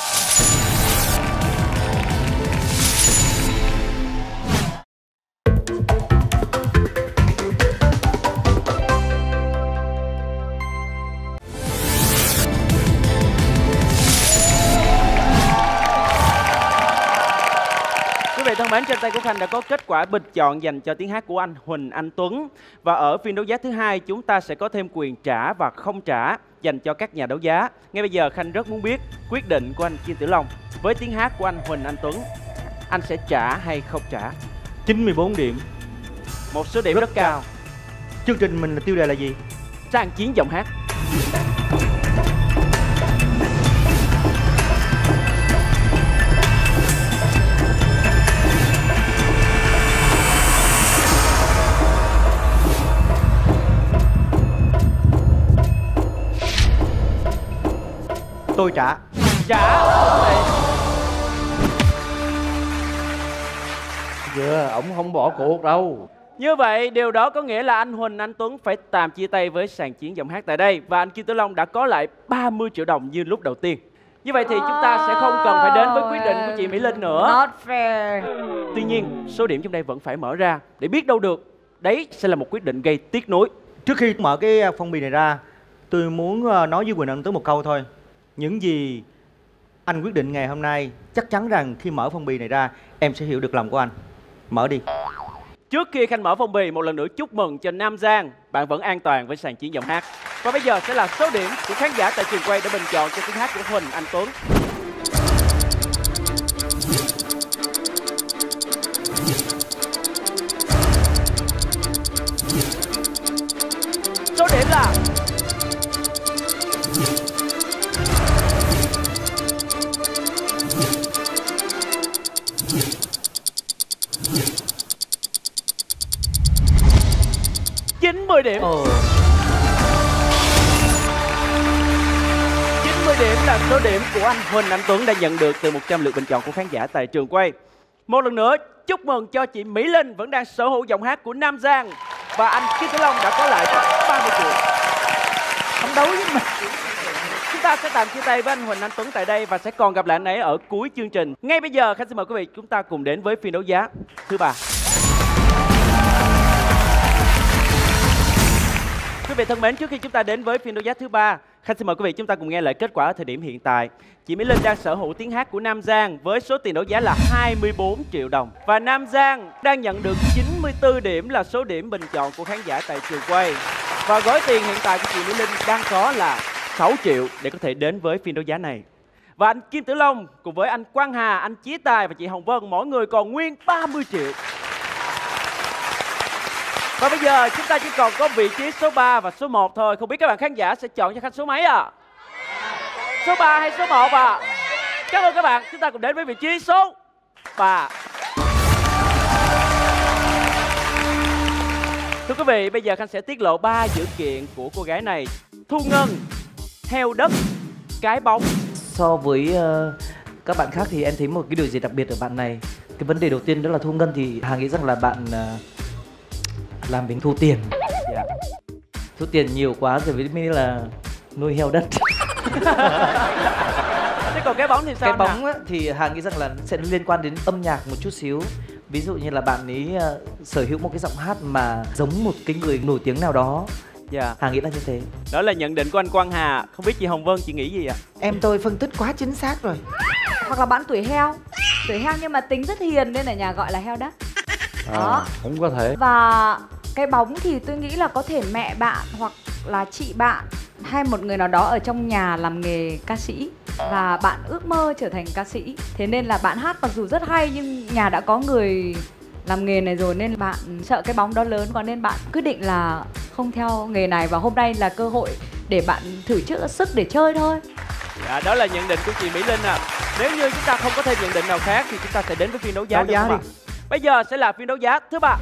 Thân mến, trên tay của Khanh đã có kết quả bình chọn dành cho tiếng hát của anh Huỳnh Anh Tuấn. Và ở phiên đấu giá thứ hai, chúng ta sẽ có thêm quyền trả và không trả dành cho các nhà đấu giá. Ngay bây giờ Khanh rất muốn biết quyết định của anh Kim Tử Long với tiếng hát của anh Huỳnh Anh Tuấn. Anh sẽ trả hay không trả? 94 điểm. Một số điểm rất cao. Chương trình mình là tiêu đề là gì? Sang chiến giọng hát. Tôi trả. Vừa, ổng không bỏ cuộc đâu. Như vậy, điều đó có nghĩa là anh Huỳnh Anh Tuấn phải tạm chia tay với sàn chiến giọng hát tại đây. Và anh Kim Tử Long đã có lại 30 triệu đồng như lúc đầu tiên. Như vậy thì chúng ta sẽ không cần phải đến với quyết định của chị Mỹ Linh nữa. Not fair. Tuy nhiên, số điểm trong đây vẫn phải mở ra. Để biết đâu được, đấy sẽ là một quyết định gây tiếc nuối. Trước khi mở cái phong bì này ra, tôi muốn nói với Huỳnh Anh Tuấn một câu thôi. Những gì anh quyết định ngày hôm nay, chắc chắn rằng khi mở phong bì này ra, em sẽ hiểu được lòng của anh. Mở đi. Trước khi Khanh mở phong bì, một lần nữa chúc mừng cho Nam Giang. Bạn vẫn an toàn với sàn chiến giọng hát. Và bây giờ sẽ là số điểm của khán giả tại trường quay để bình chọn cho tiếng hát của Huỳnh Anh Tuấn. Số điểm là 90 điểm. 90 điểm là số điểm của anh Huỳnh Anh Tuấn đã nhận được từ 100 lượt bình chọn của khán giả tại trường quay. Một lần nữa chúc mừng cho chị Mỹ Linh vẫn đang sở hữu giọng hát của Nam Giang. Và anh Kim Tử Long đã có lại 30 triệu. Không đấu với mình. Chúng ta sẽ tạm chia tay với anh Huỳnh Anh Tuấn tại đây và sẽ còn gặp lại anh ấy ở cuối chương trình. Ngay bây giờ Khanh xin mời quý vị chúng ta cùng đến với phiên đấu giá thứ 3. Quý vị thân mến, trước khi chúng ta đến với phiên đấu giá thứ 3, Khanh xin mời quý vị chúng ta cùng nghe lại kết quả ở thời điểm hiện tại. Chị Mỹ Linh đang sở hữu tiếng hát của Nam Giang với số tiền đấu giá là 24 triệu đồng. Và Nam Giang đang nhận được 94 điểm là số điểm bình chọn của khán giả tại trường quay. Và gói tiền hiện tại của chị Mỹ Linh đang có là 6 triệu để có thể đến với phiên đấu giá này. Và anh Kim Tử Long cùng với anh Quang Hà, anh Chí Tài và chị Hồng Vân, mỗi người còn nguyên 30 triệu. Và bây giờ chúng ta chỉ còn có vị trí số 3 và số 1 thôi. Không biết các bạn khán giả sẽ chọn cho Khanh số mấy ạ? Số 3 hay số 1 ạ? Cảm ơn các bạn. Chúng ta cùng đến với vị trí số 3. Thưa quý vị, bây giờ Khanh sẽ tiết lộ 3 dữ kiện của cô gái này. Thu Ngân, heo đất, cái bóng. So với các bạn khác thì em thấy một cái điều gì đặc biệt ở bạn này. Cái vấn đề đầu tiên đó là Thu Ngân thì Hà nghĩ rằng là bạn làm mình thu tiền. Yeah. Thu tiền nhiều quá rồi mới là nuôi heo đất. Thế còn cái bóng thì sao? Cái bóng á, thì Hà nghĩ rằng là sẽ liên quan đến âm nhạc một chút xíu. Ví dụ như là bạn ấy sở hữu một cái giọng hát mà giống một cái người nổi tiếng nào đó. Dạ. Hà nghĩ là như thế. Đó là nhận định của anh Quang Hà. Không biết chị Hồng Vân chị nghĩ gì ạ? Em tôi phân tích quá chính xác rồi. Hoặc là bạn tuổi heo. Tuổi heo nhưng mà tính rất hiền nên ở nhà gọi là heo đất. Đó. Cũng có thể. Và cái bóng thì tôi nghĩ là có thể mẹ bạn hoặc là chị bạn hay một người nào đó ở trong nhà làm nghề ca sĩ và bạn ước mơ trở thành ca sĩ. Thế nên là bạn hát mặc dù rất hay nhưng nhà đã có người làm nghề này rồi nên bạn sợ cái bóng đó lớn, còn nên bạn quyết định là không theo nghề này và hôm nay là cơ hội để bạn thử sức để chơi thôi. Dạ, đó là nhận định của chị Mỹ Linh ạ. Nếu như chúng ta không có thêm nhận định nào khác thì chúng ta sẽ đến với phiên đấu giá. Đấu giá đi. Bây giờ sẽ là phiên đấu giá thứ 3.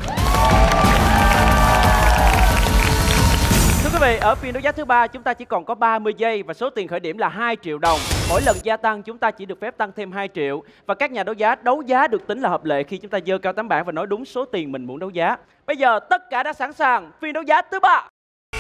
Thưa quý vị, ở phiên đấu giá thứ 3 chúng ta chỉ còn có 30 giây và số tiền khởi điểm là 2 triệu đồng. Mỗi lần gia tăng chúng ta chỉ được phép tăng thêm 2 triệu. Và các nhà đấu giá được tính là hợp lệ khi chúng ta giơ cao tấm bảng và nói đúng số tiền mình muốn đấu giá. Bây giờ tất cả đã sẵn sàng, phiên đấu giá thứ 3.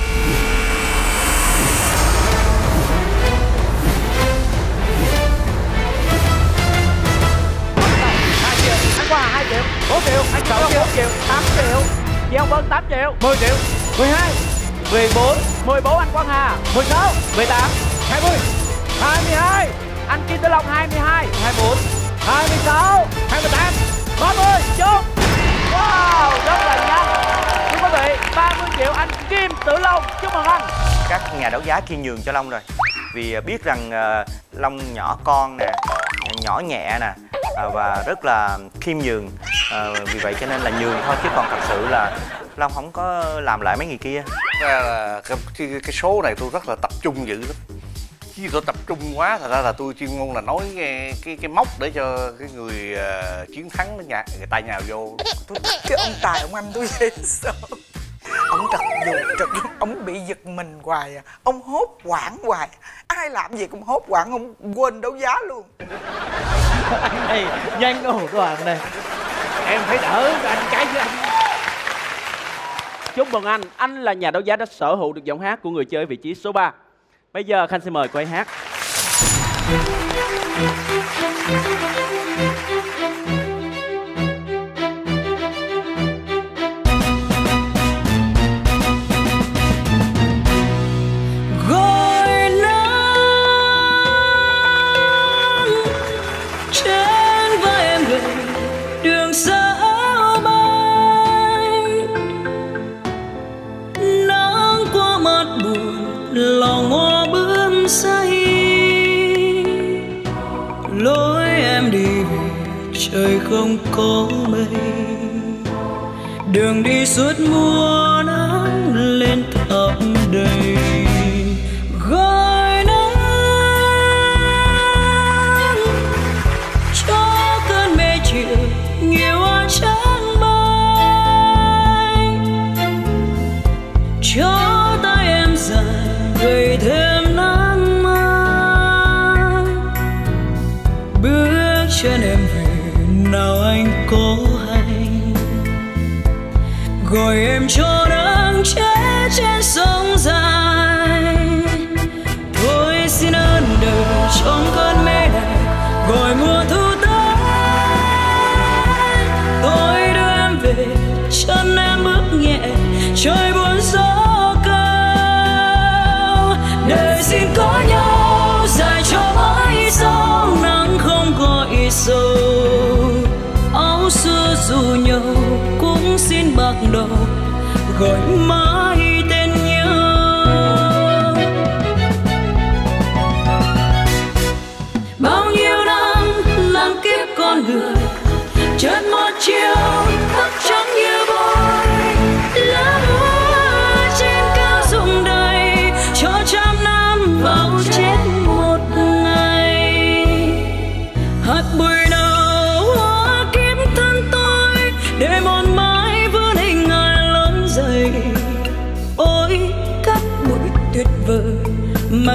Anh Quang 2 triệu, 4 triệu, anh Trọng 4 triệu, 8 triệu, chị Hồng Vân 8 triệu, 10 triệu, 12, 14, 14 anh Quang Hà, 16, 18, 20, 22, anh Kim Tử Long 22, 24, 26, 28, 30, chốt. Wow, rất là nhanh. Thưa quý vị, 30 triệu anh Kim Tử Long, chúc mừng anh. Các nhà đấu giá kia nhường cho Long rồi. Vì biết rằng Long nhỏ con nè, nhỏ nhẹ nè, và rất là khiêm nhường, vì vậy cho nên là nhường thôi, chứ còn thật sự là Long không có làm lại mấy người kia. Cái số này tôi rất là tập trung dữ lắm. Chứ tôi tập trung quá, thật ra là tôi chuyên môn là nói cái móc để cho cái người chiến thắng người ta nhào vô. Cái ông Tài, ông anh tôi dễ sợ. Ông trật ông bị giật mình hoài à. Ông hốt hoảng hoài. Ai làm gì cũng hốt hoảng, ông quên đấu giá luôn. Anh này nhanh ổ đoạn này. Em phải đỡ anh cái chứ anh. Chúc mừng anh là nhà đấu giá đã sở hữu được giọng hát của người chơi vị trí số 3. Bây giờ Khanh xin mời cô ấy hát. Gọi nắng trên vai em gầy đường xa bay, nắng qua mặt buồn lòng hoa bướm say, lối em đi về trời không có mây, đường đi suốt mùa nắng lên thẳm đầy. Gọi nắng cho cơn mê chiều nhiều hoa trắng bay, cho tay em dài gầy thêm nắng mai, bước chân em về nào anh có hay, gọi em cho nắng chết trên sông dài. Thôi xin ơn đời trong cơn mê này, gọi mùa thu tới. Tôi đưa em về, chân em bước nhẹ, trời buồn gió cao. Đời xin có nhau, dài cho mãi sau nắng không gọi sầu. Áo xưa dù nhau cũng xin bạc đầu, gọi mãi tên nhau.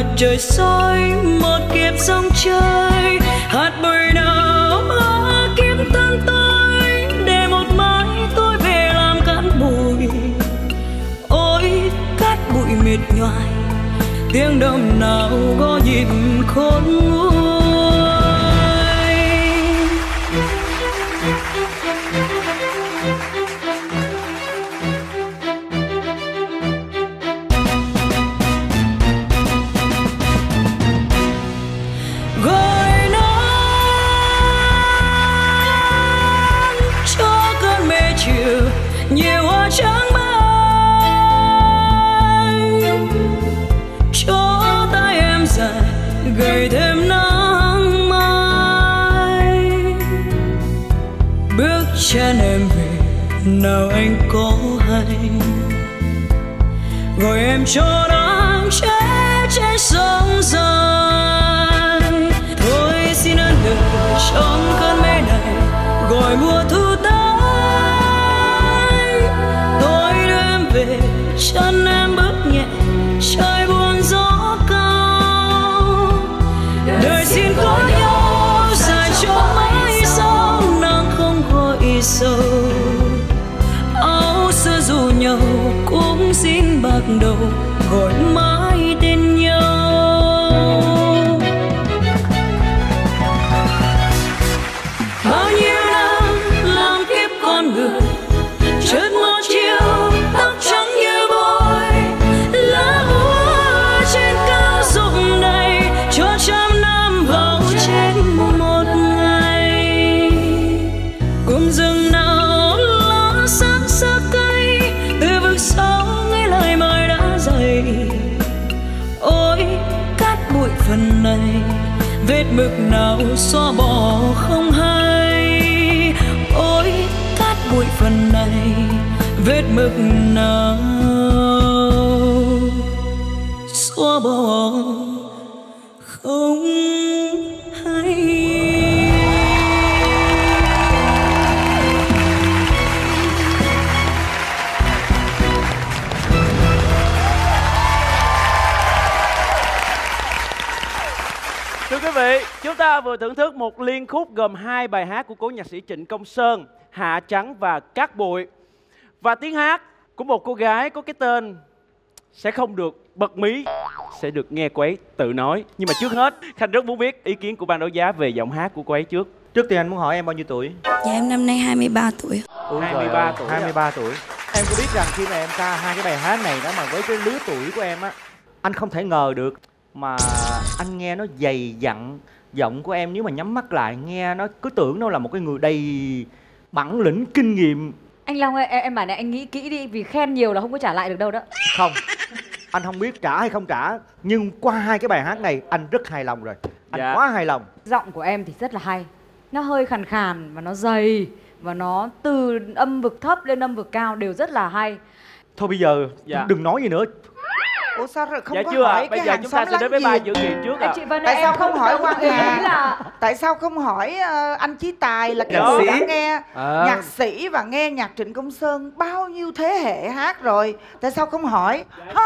mặt trời soi một kiếp sông chơi, hạt bụi nào hóa kiếp thân tôi, để một mai tôi về làm cát bụi. Ôi cát bụi mệt nhoài, tiếng động nào có nhịp khôn nguôi. Gọi nắng cho cơn mê chiều, nhiều hoa trắng bay, cho tay em dài gầy thêm nắng mai. Bước chân em về nào anh có hay, gọi em cho nắng cháy trên sông dài. Thôi xin ơn đời trong cơn mê này, gọi mùa thu tới. Tôi đưa em về, chân em bước nhẹ, trời buồn gió cao. Đời xin có nhau dài cho mãi sau, nắng không gọi sầu. Áo xưa dù nhau cũng xin bạc đầu, gọi mãi tên nhau. Bao nhiêu năm làm kiếp con người, chợt một chiều tóc trắng như vôi, lá úa trên cao rụng đầy, cho trăm năm vào trên một ngày. Cùng rừng nào lá sắc sắc cây, từ vực sâu nghe lời mời đã dày. Ôi cát bụi phần này, vết mực nào xóa bỏ không hay. Ôi cát bụi phần này, vết mực nào xóa bỏ không hay. Thưa quý vị, chúng ta vừa thưởng thức một liên khúc gồm 2 bài hát của cố nhạc sĩ Trịnh Công Sơn, Hạ Trắng và Cát Bụi. Và tiếng hát của một cô gái có cái tên sẽ không được bật mí, sẽ được nghe cô ấy tự nói. Nhưng mà trước hết, Khanh rất muốn biết ý kiến của ban đấu giá về giọng hát của cô ấy trước. Trước tiên anh muốn hỏi em bao nhiêu tuổi? Dạ em năm nay 23 tuổi. 23 tuổi. 23 tuổi. Em có biết rằng khi mà em ca hai cái bài hát này đó mà với cái lứa tuổi của em á, anh không thể ngờ được mà anh nghe nó dày dặn. Giọng của em nếu mà nhắm mắt lại nghe nó cứ tưởng nó là một cái người đầy bản lĩnh kinh nghiệm. Anh Long ơi, em bảo này, anh nghĩ kỹ đi, vì khen nhiều là không có trả lại được đâu đó. Không, anh không biết trả hay không trả, nhưng qua hai cái bài hát này anh rất hài lòng rồi. Anh quá hài lòng. Giọng của em thì rất là hay, nó hơi khàn khàn và nó dày, và nó từ âm vực thấp lên âm vực cao đều rất là hay. Thôi bây giờ đừng nói gì nữa. Ủa sao rồi không Dạ có chưa hỏi bây cái giờ hàng chúng ta xóm sẽ đến với láng ba giềng? dự kiện trước Chị Vân ơi, Tại sao em không hỏi Quang ý Hà? là Tại sao không hỏi anh Chí Tài là cái Nhạc người sĩ. đã nghe nhạc sĩ và nghe nhạc Trịnh Công Sơn bao nhiêu thế hệ hát rồi? Tại sao không hỏi?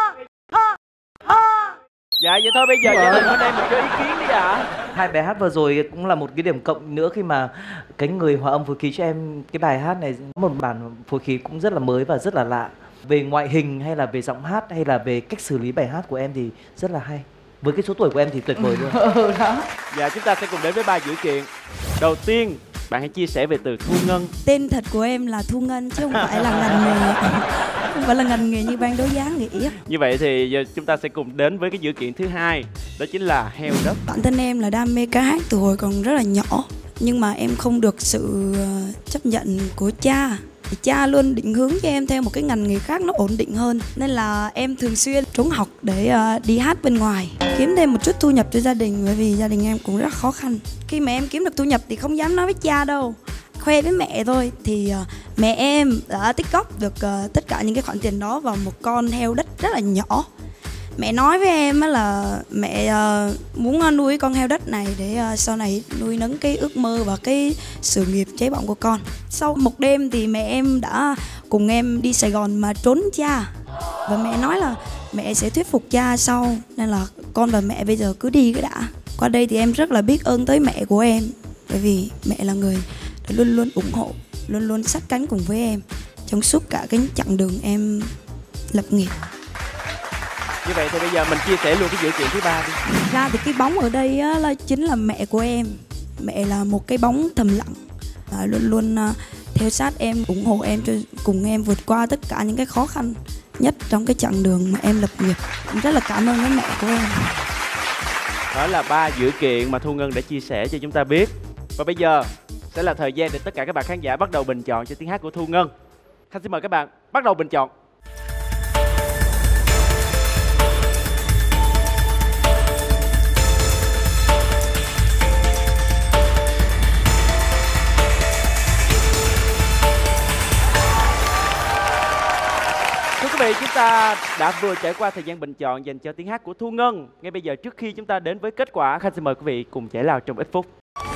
Dạ vậy thôi bây giờ gia đình bên đây mình cho ý kiến đi ạ. Hai bài hát vừa rồi cũng là một cái điểm cộng nữa khi mà cái người hòa âm phối khí cho em cái bài hát này, một bản phối khí cũng rất là mới và rất là lạ. Về ngoại hình hay là về giọng hát hay là về cách xử lý bài hát của em thì rất là hay. Với cái số tuổi của em thì tuyệt vời luôn. Đó. Dạ chúng ta sẽ cùng đến với ba dữ kiện. Đầu tiên, bạn hãy chia sẻ về từ Thu Ngân. Tên thật của em là Thu Ngân chứ không phải là ngành nghề. Không phải là ngành nghề như ban đấu giá nghĩ. Như vậy thì giờ chúng ta sẽ cùng đến với cái dữ kiện thứ hai, đó chính là heo đất. Bản thân em là đam mê ca hát từ hồi còn rất là nhỏ, nhưng mà em không được sự chấp nhận của cha. Cha luôn định hướng cho em theo một cái ngành nghề khác nó ổn định hơn, nên là em thường xuyên trốn học để đi hát bên ngoài, kiếm thêm một chút thu nhập cho gia đình, bởi vì gia đình em cũng rất khó khăn. Khi mà em kiếm được thu nhập thì không dám nói với cha đâu, khoe với mẹ thôi. Thì mẹ em đã tích góp được tất cả những cái khoản tiền đó vào một con heo đất rất là nhỏ. Mẹ nói với em là mẹ muốn nuôi con heo đất này để sau này nuôi nấng cái ước mơ và cái sự nghiệp cháy bỏng của con. Sau một đêm thì mẹ em đã cùng em đi Sài Gòn mà trốn cha. Và mẹ nói là mẹ sẽ thuyết phục cha sau, nên là con và mẹ bây giờ cứ đi cái đã. Qua đây thì em rất là biết ơn tới mẹ của em, bởi vì mẹ là người luôn luôn ủng hộ, luôn luôn sát cánh cùng với em trong suốt cả cái chặng đường em lập nghiệp. Như vậy thì bây giờ mình chia sẻ luôn cái dữ kiện thứ ba đi. Ra thì cái bóng ở đây á, là chính là mẹ của em. Mẹ là một cái bóng thầm lặng, luôn luôn theo sát em, ủng hộ em, cho cùng em vượt qua tất cả những cái khó khăn nhất trong cái chặng đường mà em lập nghiệp. Em rất là cảm ơn với mẹ của em. Đó là 3 dữ kiện mà Thu Ngân đã chia sẻ cho chúng ta biết. Và bây giờ sẽ là thời gian để tất cả các bạn khán giả bắt đầu bình chọn cho tiếng hát của Thu Ngân. Khanh xin mời các bạn bắt đầu bình chọn. Thưa quý vị, chúng ta đã vừa trải qua thời gian bình chọn dành cho tiếng hát của Thu Ngân. Ngay bây giờ, trước khi chúng ta đến với kết quả, Khanh xin mời quý vị cùng giải lao trong ít phút.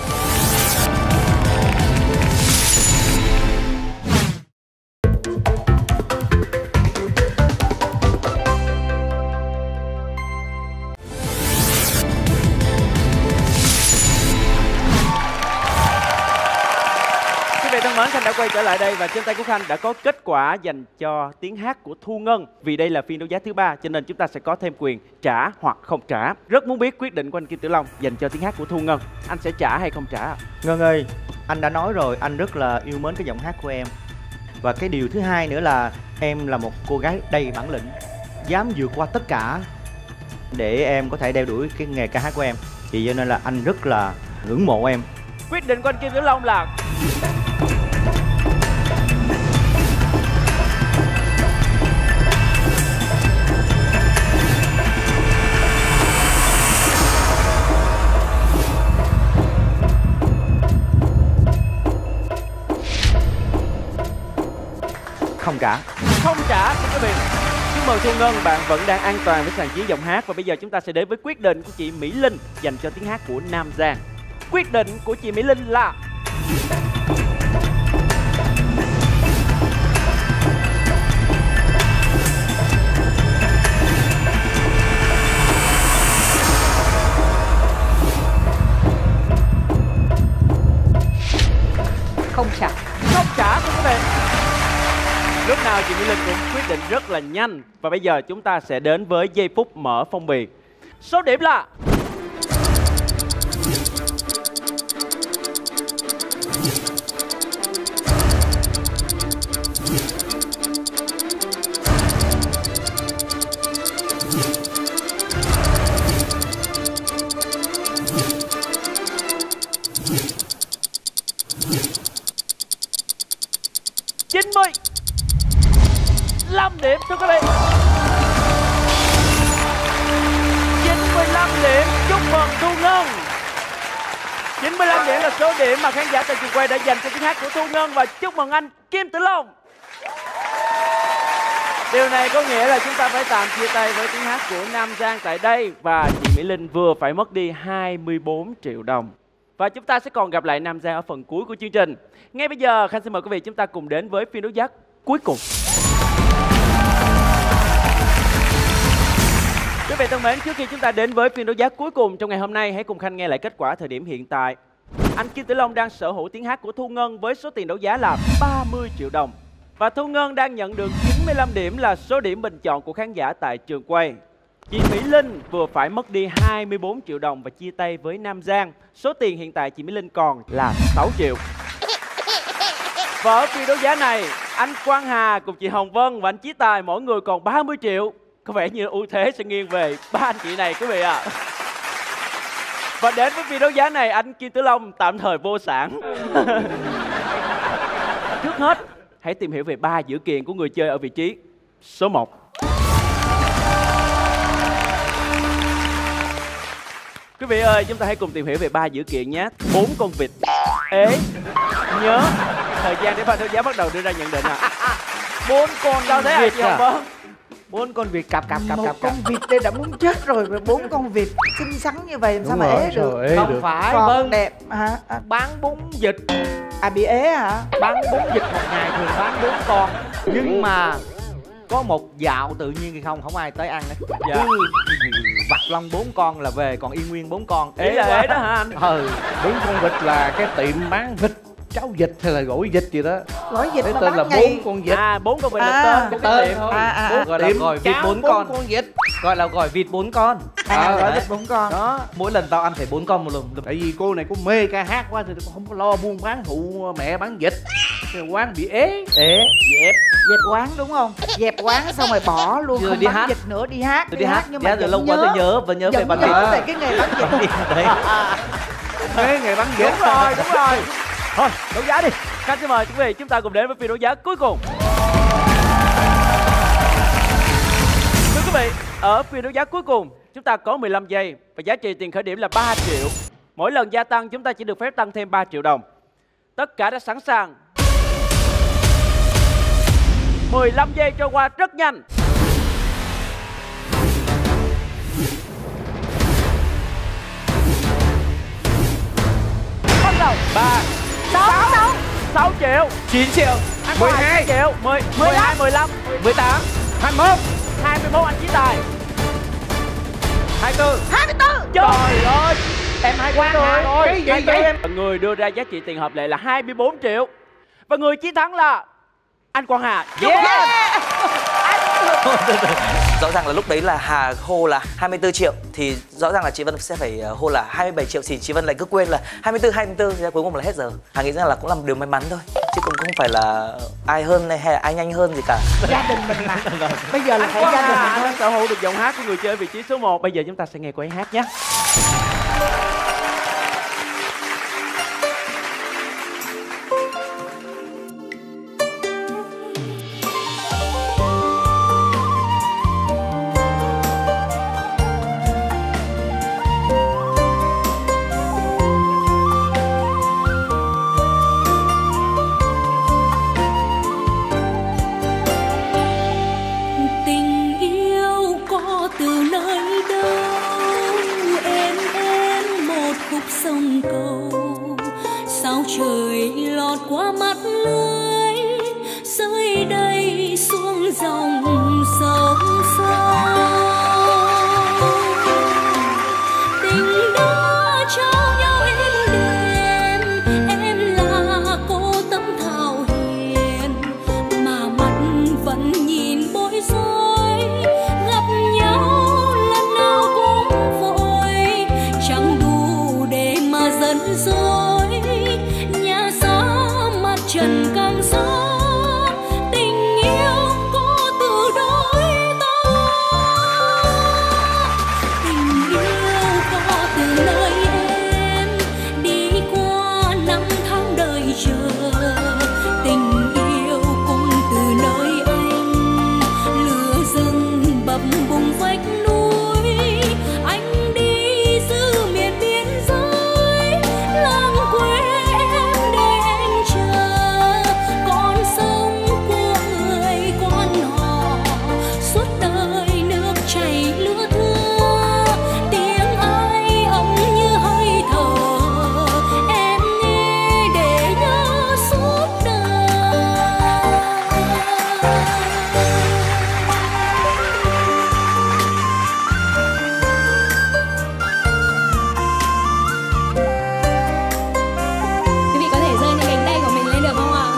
Thân mến, Khanh đã quay trở lại đây và trên tay của Khanh đã có kết quả dành cho tiếng hát của Thu Ngân. Vì đây là phiên đấu giá thứ 3 cho nên chúng ta sẽ có thêm quyền trả hoặc không trả. Rất muốn biết quyết định của anh Kim Tử Long dành cho tiếng hát của Thu Ngân. Anh sẽ trả hay không trả? Ngân ơi, anh đã nói rồi, anh rất là yêu mến cái giọng hát của em. Và cái điều thứ hai nữa là em là một cô gái đầy bản lĩnh, dám vượt qua tất cả để em có thể đeo đuổi cái nghề ca hát của em. Vì cho nên là anh rất là ngưỡng mộ em. Quyết định của anh Kim Tử Long là không trả. Không trả, thưa quý vị. Chúc mừng Thu Ngân, bạn vẫn đang an toàn với sàn chiến giọng hát. Và bây giờ chúng ta sẽ đến với quyết định của chị Mỹ Linh dành cho tiếng hát của Nam Giang. Quyết định của chị Mỹ Linh là không trả. Không trả, thưa quý vị. Lúc nào chị Mỹ Linh cũng quyết định rất là nhanh. Và bây giờ chúng ta sẽ đến với giây phút mở phong bì. Số điểm là điểm, thưa quý vị. 95 điểm, chúc mừng Thu Ngân. 95 điểm là số điểm mà khán giả tại trường quay đã dành cho tiếng hát của Thu Ngân. Và chúc mừng anh Kim Tử Long. Điều này có nghĩa là chúng ta phải tạm chia tay với tiếng hát của Nam Giang tại đây. Và chị Mỹ Linh vừa phải mất đi 24 triệu đồng. Và chúng ta sẽ còn gặp lại Nam Giang ở phần cuối của chương trình. Ngay bây giờ, Khanh xin mời quý vị chúng ta cùng đến với phiên đấu giá cuối cùng. Quý vị thân mến, trước khi chúng ta đến với phiên đấu giá cuối cùng trong ngày hôm nay, hãy cùng Khanh nghe lại kết quả thời điểm hiện tại. Anh Kim Tử Long đang sở hữu tiếng hát của Thu Ngân với số tiền đấu giá là 30 triệu đồng. Và Thu Ngân đang nhận được 95 điểm là số điểm bình chọn của khán giả tại trường quay. Chị Mỹ Linh vừa phải mất đi 24 triệu đồng và chia tay với Nam Giang. Số tiền hiện tại chị Mỹ Linh còn là 6 triệu. Và ở phiên đấu giá này, anh Quang Hà cùng chị Hồng Vân và anh Chí Tài mỗi người còn 30 triệu. Có vẻ như ưu thế sẽ nghiêng về ba anh chị này quý vị ạ. Và đến với phiên đấu giá này, anh Kim Tử Long tạm thời vô sản. Trước hết, hãy tìm hiểu về 3 dữ kiện của người chơi ở vị trí số 1. Quý vị ơi, chúng ta hãy cùng tìm hiểu về 3 dữ kiện nhé. 4 con vịt ế. Nhớ, thời gian để ban đấu giá bắt đầu đưa ra nhận định ạ. 4 con đâu thế hả chị Hồng Vân? 4 con vịt cặp. Một con vịt đây đã muốn chết rồi, 4 con vịt xinh xắn như vậy làm sao mà ế được? Không được. Phải, con Vân đẹp hả? Bán bún vịt. À bị ế hả? Bán bún vịt một ngày thường bán 4 con. Nhưng mà có một dạo tự nhiên hay không ai tới ăn đấy. Dạ. Vặt lông 4 con là về còn yên nguyên 4 con. Ý là ế đó hả anh? 4 con vịt là cái tiệm bán vịt, cháo vịt hay là gỏi vịt gì đó. Gỏi vịt Cái mà tên là bán ngày. 4 con vịt. 4 con vịt là tên của cái tiệm thôi. Gọi là gỏi vịt 4 con. vịt. Gọi là gỏi vịt 4 con. Gỏi vịt 4 con. Đó, mỗi lần tao ăn phải 4 con một lần. Tại vì cô này cũng mê ca hát quá thì cũng không có lo buôn bán phụ mẹ bán vịt. Cái quán bị ế. Dẹp quán đúng không? Dẹp quán xong rồi bỏ luôn, Rồi không đi bán hát. vịt nữa, đi hát. Nhưng mà rồi lâu quá tôi nhớ vẫn nhớ về bán vịt. về cái nghề bán vịt. Đấy. Mê nghề bán vịt. Đúng rồi. Thôi, đấu giá đi. Khanh xin mời quý vị, chúng ta cùng đến với phiên đấu giá cuối cùng. Thưa quý vị, ở phiên đấu giá cuối cùng, chúng ta có 15 giây và giá trị tiền khởi điểm là 3 triệu. Mỗi lần gia tăng chúng ta chỉ được phép tăng thêm 3 triệu đồng. Tất cả đã sẵn sàng. 15 giây trôi qua rất nhanh. Bắt đầu. 3 6 triệu 9 triệu 12 triệu 12 15 18 21 21 anh Chí Tài 24 Trời ơi, em 24 rồi. cái gì vậy? Người đưa ra giá trị tiền hợp lệ là 24 triệu. Và người chiến thắng là anh Quang Hà. Rõ ràng là lúc đấy là Hà hô là 24 triệu thì rõ ràng là chị Vân sẽ phải hô là 27 triệu thì chị Vân lại cứ quên là 24 thì cuối cùng là hết giờ. Hà nghĩ rằng là cũng là một điều may mắn thôi chứ cũng không phải là ai hơn hay là ai nhanh hơn gì cả. Gia đình mình mà. Bây giờ là phải gia đình mình thôi. Anh sở hữu được giọng hát của người chơi vị trí số 1. Bây giờ chúng ta sẽ nghe cô ấy hát nhé. Tình yêu có từ nơi đâu, em một khúc sông cầu, sao trời lọt qua mắt lưới, rơi đây xuống dòng sông sâu. Tình đã trao nhau êm đềm, em là cô tấm thảo hiền, mà mắt vẫn nhìn bối rối, gặp nhau lần nào cũng vội, chẳng đủ để mà giận dỗi, nhà xa mặt trần càng gió. Tình yêu có từ đôi ta, tình yêu có từ nơi em đi qua năm tháng đời chờ, tình yêu cũng từ nơi anh lửa rừng bập bùng vách núi, anh đi giữ miền biên giới, làng quê em để em chờ, con sông của người quan họ suốt đời nước chảy lứa thưa, tiếng ai ấm như hơi thở, em nghe để nhớ suốt đời. Quý vị có thể giơ những cánh tay của mình lên được không ạ?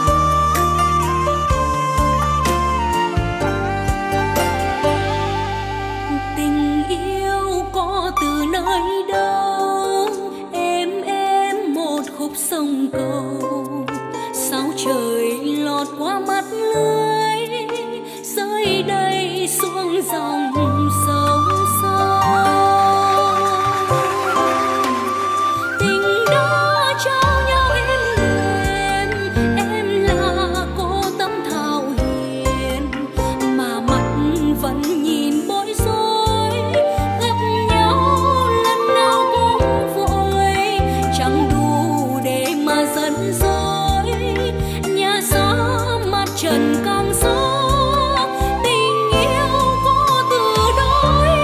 Tình yêu có từ nơi đâu, em một khúc sông cầu, sao trời lọt qua mắt lưới, rơi đây xuống dòng sông sâu. Tình đã trao nhau êm đềm, em là cô tấm thảo hiền, mà mắt vẫn nhìn bối rối, gặp nhau lần nào cũng vội, chẳng đủ để mà giận dỗi, nhà xa mặt trần càng gió. Tình yêu có từ đôi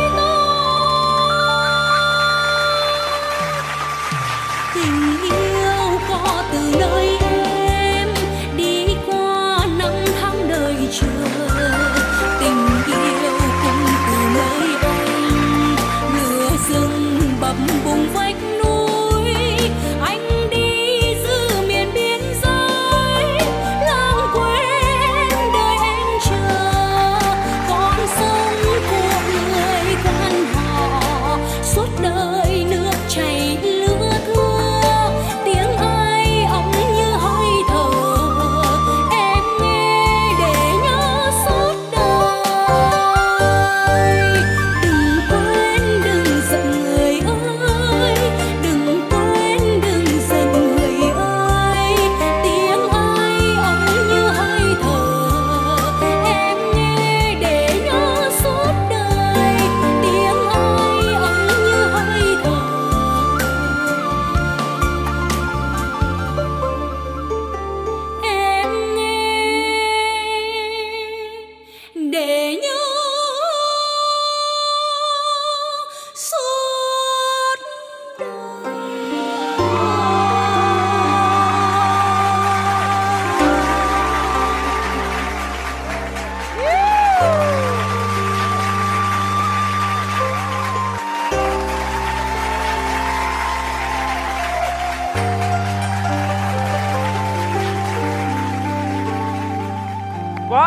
ta, tình yêu có từ nơi em đi qua năm tháng đời chờ,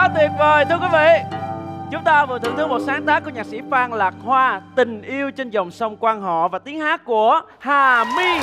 Quá tuyệt vời thưa quý vị. Chúng ta vừa thưởng thức một sáng tác của nhạc sĩ Phan Lạc Hoa, Tình yêu trên dòng sông Quan Họ, và tiếng hát của Hà My.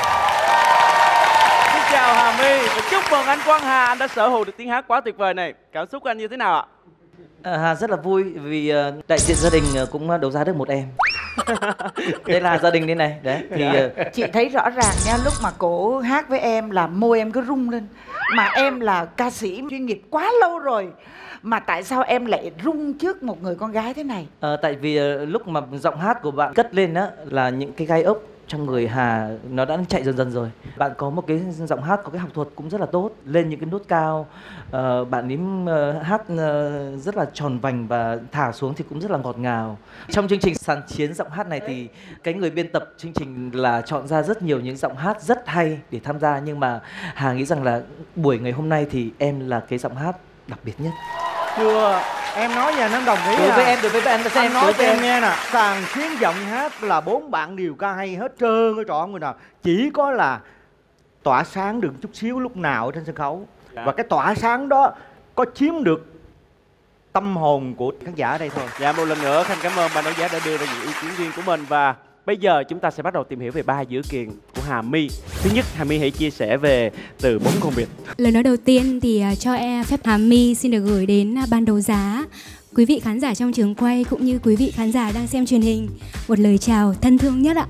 Xin chào Hà My và chúc mừng anh Quang Hà, anh đã sở hữu được tiếng hát quá tuyệt vời này. Cảm xúc của anh như thế nào ạ? Hà rất là vui vì đại diện gia đình cũng đấu giá được một em. Đây là gia đình đây này. Đấy thì chị thấy rõ ràng nha, lúc mà cổ hát với em là môi em cứ rung lên. Mà em là ca sĩ chuyên nghiệp quá lâu rồi, mà tại sao em lại rung trước một người con gái thế này? Tại vì lúc mà giọng hát của bạn cất lên á là những cái gai ốc trong người Hà nó đã chạy dần dần rồi. Bạn có một cái giọng hát có cái học thuật cũng rất là tốt, lên những cái nốt cao, bạn ấy hát rất là tròn vành và thả xuống thì cũng rất là ngọt ngào. Trong chương trình Sàn Chiến Giọng Hát này thì cái người biên tập chương trình là chọn ra rất nhiều những giọng hát rất hay để tham gia, nhưng mà Hà nghĩ rằng là buổi ngày hôm nay thì em là cái giọng hát đặc biệt nhất. Chưa, em nói nha, nó đồng ý. Đối với em, anh nói cho em nghe nè, Sàn Chiến Giọng Hát là 4 bạn đều ca hay hết trơn ở trọn người nào. Chỉ có là tỏa sáng được chút xíu lúc nào ở trên sân khấu. Và cái tỏa sáng đó có chiếm được tâm hồn của khán giả ở đây thôi. Dạ, một lần nữa Khanh cảm ơn ban đấu giá đã đưa ra những ý kiến riêng của mình. Và bây giờ chúng ta sẽ bắt đầu tìm hiểu về 3 dữ kiện của Hà My. Thứ nhất, Hà My hãy chia sẻ về từ 4 con vịt. Lời nói đầu tiên thì cho phép Hà My xin được gửi đến ban đấu giá, quý vị khán giả trong trường quay cũng như quý vị khán giả đang xem truyền hình một lời chào thân thương nhất ạ.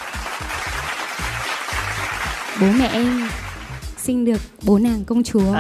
Bố mẹ em sinh được 4 nàng công chúa.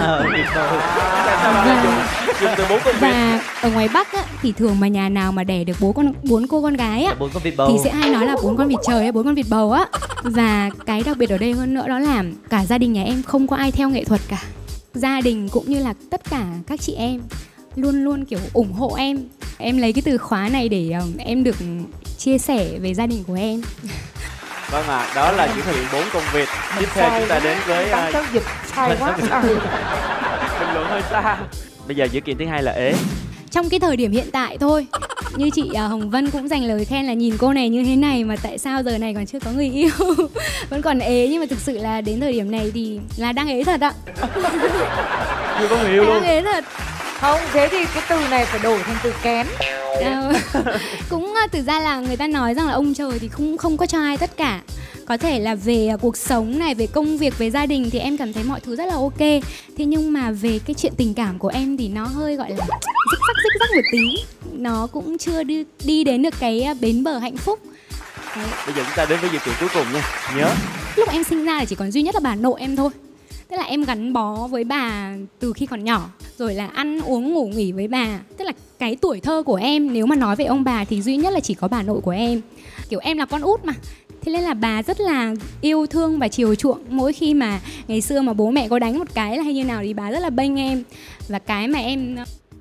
Và ở ngoài Bắc á, thì thường mà nhà nào mà đẻ được 4 cô con gái á, 4 con vịt bầu thì sẽ hay nói là 4 con vịt trời hay 4 con vịt bầu á. Và cái đặc biệt ở đây hơn nữa đó là cả gia đình nhà em không có ai theo nghệ thuật cả. Gia đình cũng như là tất cả các chị em luôn luôn kiểu ủng hộ em. Em lấy cái từ khóa này để em được chia sẻ về gia đình của em. Vâng ạ, đó là những chuyện 4 con vịt. Tiếp theo chúng ta đến với dịch sai quá. bình luận hơi xa. Bây giờ dữ kiện thứ hai là ế. Trong cái thời điểm hiện tại thôi, như chị Hồng Vân cũng dành lời khen là nhìn cô này như thế này mà tại sao giờ này còn chưa có người yêu. Vẫn còn ế, nhưng mà thực sự là đến thời điểm này thì là đang ế thật ạ. Chưa có người yêu luôn. Đang ế thật. Không, thế thì cái từ này phải đổi thành từ kén. Cũng thực ra là người ta nói rằng là ông trời thì không có cho ai tất cả. Có thể là về cuộc sống này, về công việc, về gia đình thì em cảm thấy mọi thứ rất là ok. Thế nhưng mà về cái chuyện tình cảm của em thì nó hơi gọi là rích rắc một tí. Nó cũng chưa đi đến được cái bến bờ hạnh phúc. Đấy. Bây giờ chúng ta đến với dữ kiện cuối cùng nha. Nhớ lúc em sinh ra là chỉ còn duy nhất là bà nội em thôi. Tức là em gắn bó với bà từ khi còn nhỏ, rồi là ăn uống ngủ nghỉ với bà. Tức là cái tuổi thơ của em nếu mà nói về ông bà thì duy nhất là chỉ có bà nội của em. Kiểu em là con út mà, thế nên là bà rất là yêu thương và chiều chuộng. Mỗi khi mà ngày xưa mà bố mẹ có đánh một cái là hay như nào thì bà rất là bênh em. Và cái mà em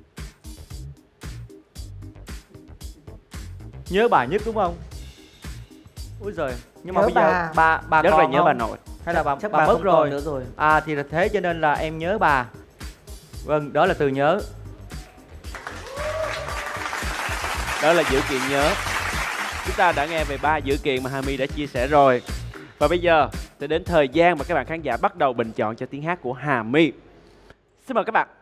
nhớ bà nhất đúng không? Úi giời, nhưng mà nhớ bây giờ bà rất còn là nhớ không? bà nội. Hay là chắc bà bà mất không rồi. còn nữa rồi. À thì là thế cho nên là em nhớ bà. Vâng, đó là từ nhớ. Đó là dữ kiện nhớ. Chúng ta đã nghe về 3 dữ kiện mà Hà My đã chia sẻ rồi. Và bây giờ sẽ đến thời gian mà các bạn khán giả bắt đầu bình chọn cho tiếng hát của Hà My. Xin mời các bạn.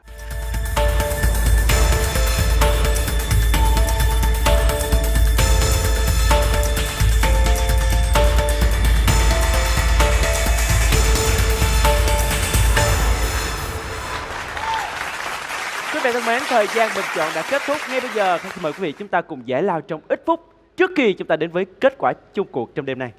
Quý vị thân mến, thời gian bình chọn đã kết thúc. Ngay bây giờ, xin mời quý vị chúng ta cùng giải lao trong ít phút trước khi chúng ta đến với kết quả chung cuộc trong đêm nay.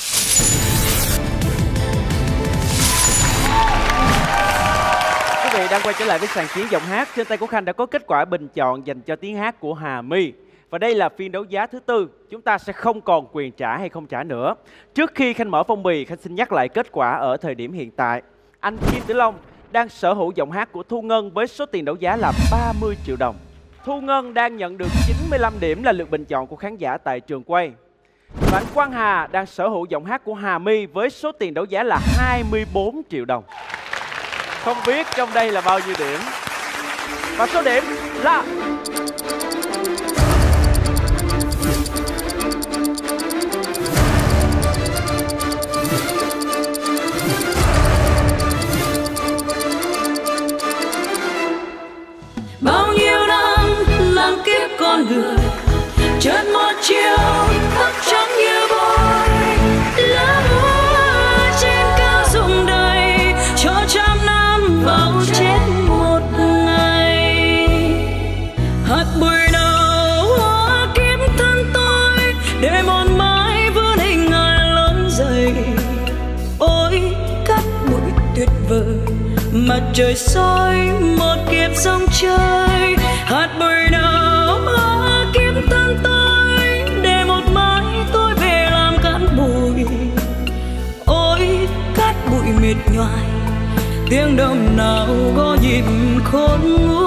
Quý vị đang quay trở lại với sàn chiến giọng hát. Trên tay của Khanh đã có kết quả bình chọn dành cho tiếng hát của Hà My. Và đây là phiên đấu giá thứ 4. Chúng ta sẽ không còn quyền trả hay không trả nữa. Trước khi Khanh mở phong bì, Khanh xin nhắc lại kết quả ở thời điểm hiện tại. Anh Kim Tử Long đang sở hữu giọng hát của Thu Ngân với số tiền đấu giá là 30 triệu đồng. Thu Ngân đang nhận được 95 điểm là lượt bình chọn của khán giả tại trường quay. Và anh Quang Hà đang sở hữu giọng hát của Hà My với số tiền đấu giá là 24 triệu đồng. Không biết trong đây là bao nhiêu điểm. Và số điểm là mặt trời soi một kiếp sông chơi, hạt bụi nào hóa kiếp thân tôi, để một mai tôi về làm cát bụi. Ôi cát bụi mệt nhoài, tiếng động nào có nhịp khôn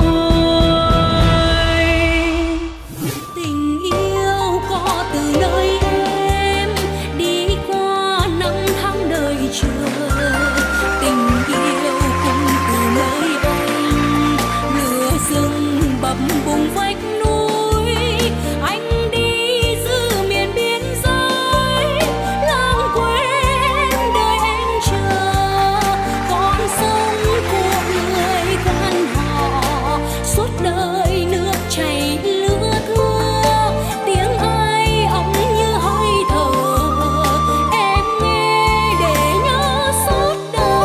nguôi. Tình yêu có từ nơi em đi qua năm tháng đời chờ, tình yêu cũng từ nơi anh lửa rừng bập bùng vách núi. Anh đi giữa miền biên giới, lãng quên đời em chờ, con sông của người quan họ suốt đời nước chảy lửa thưa. Tiếng ai óng như hơi thở, em nghe để nhớ suốt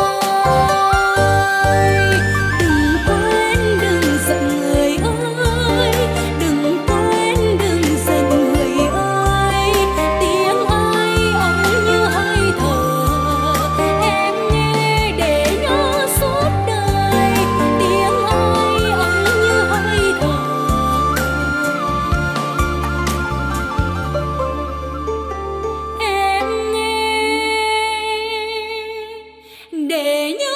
đời. Đừng quên đừng giận người ơi, đừng quên đừng giận người ơi. Tiếng ai óng như hơi thở, em nghe để nhớ suốt đời. Tiếng ai óng như hơi thở, em nghe để nhớ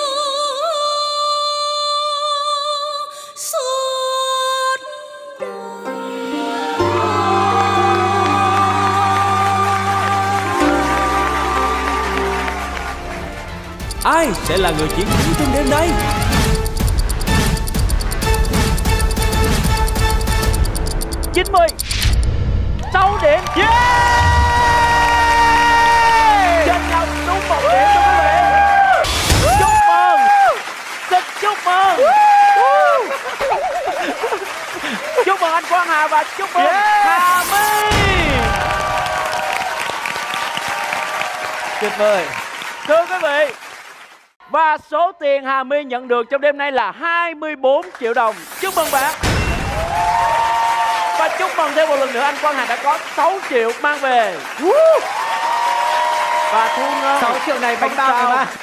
suốt Ai sẽ là người chiến thắng trong đêm nay? Chín mươi 6 điểm. Trên nhau đúng 1 điểm cho quý vị. Chúc mừng, xin chúc mừng. Chúc mừng anh Quang Hà và chúc mừng Hà My. Tuyệt vời. Thưa quý vị, và số tiền Hà My nhận được trong đêm nay là 24 triệu đồng. Chúc mừng bạn. Và chúc mừng thêm một lần nữa anh Quang Hà đã có 6 triệu mang về. Và Thu Ngân 6 triệu này bánh bao rồi ba.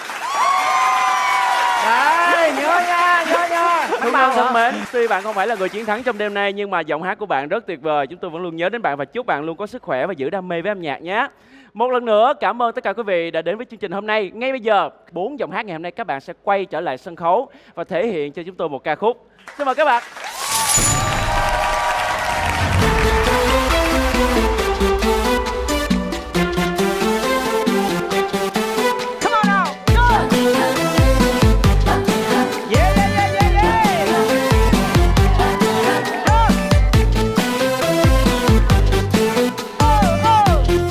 Đấy, nhớ nha, nhớ nha. Thu Ngân thân mến, tuy bạn không phải là người chiến thắng trong đêm nay nhưng mà giọng hát của bạn rất tuyệt vời. Chúng tôi vẫn luôn nhớ đến bạn và chúc bạn luôn có sức khỏe và giữ đam mê với âm nhạc nhé. Một lần nữa cảm ơn tất cả quý vị đã đến với chương trình hôm nay. Ngay bây giờ, 4 giọng hát ngày hôm nay các bạn sẽ quay trở lại sân khấu và thể hiện cho chúng tôi một ca khúc. Xin mời các bạn. Come on now, go! Yeah, yeah, yeah, yeah, yeah! Go! Oh, oh!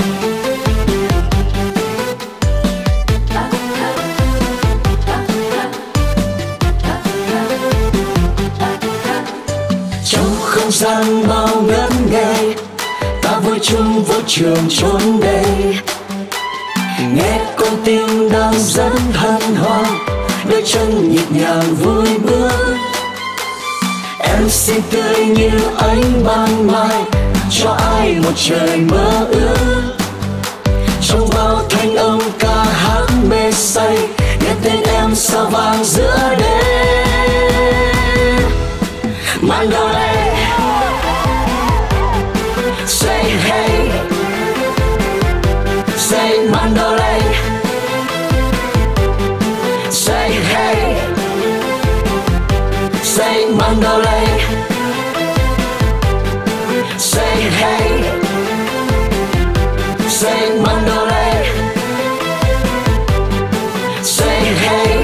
Trong không gian bao ngất ngây, ta vui chung vũ trường chốn đây. Nghe con tim đang rất hân hoan, đôi chân nhịp nhàng vui bước. Em xinh tươi như ánh ban mai, cho ai một trời mơ ước. Trong bao thanh âm ca hát mê say, nghe tên em sao vang giữa đêm. Mandalay, say hey, say Mandalay, say hey, say Mandalay, say hey, say Mandalay, say hey.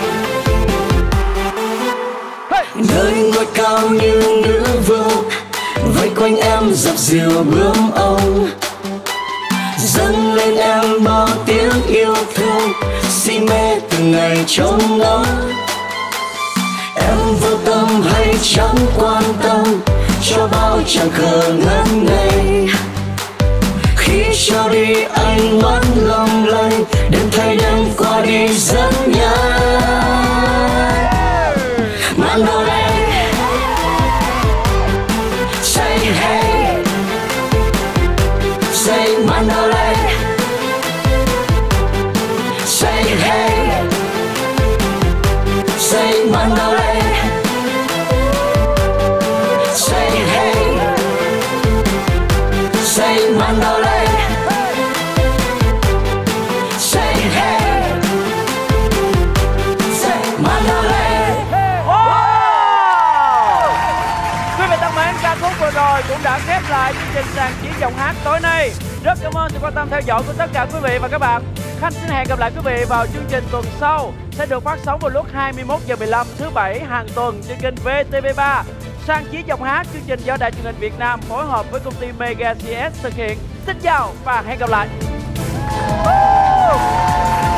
Nơi ngôi cao như nữ vương, vây quanh em dập dìu bướm ông. Dâng lên em bao tiếng yêu thương, si mê từng ngày trông ngóng. Em vô tâm hay chẳng quan tâm, cho bao chàng khờ ngất ngây. Khi cho đi ánh mắt long lanh, đêm thay đêm qua đi rất nhanh. Mandalay, say hey, say Mandalay, say hey, say Say Mandalay, say hey, say Mandalay, say hey, say Mandalay. Quý vị thân mến, ca khúc vừa rồi cũng đã khép lại chương trình Sàn Chiến Giọng Hát tối nay. Rất cảm ơn sự quan tâm theo dõi của tất cả quý vị và các bạn. Khanh xin hẹn gặp lại quý vị vào chương trình tuần sau sẽ được phát sóng vào lúc 21h15 thứ Bảy hàng tuần trên kênh VTV3. Sàn Chiến Giọng Hát, chương trình do Đài Truyền hình Việt Nam phối hợp với công ty Mega CS thực hiện. Xin chào và hẹn gặp lại.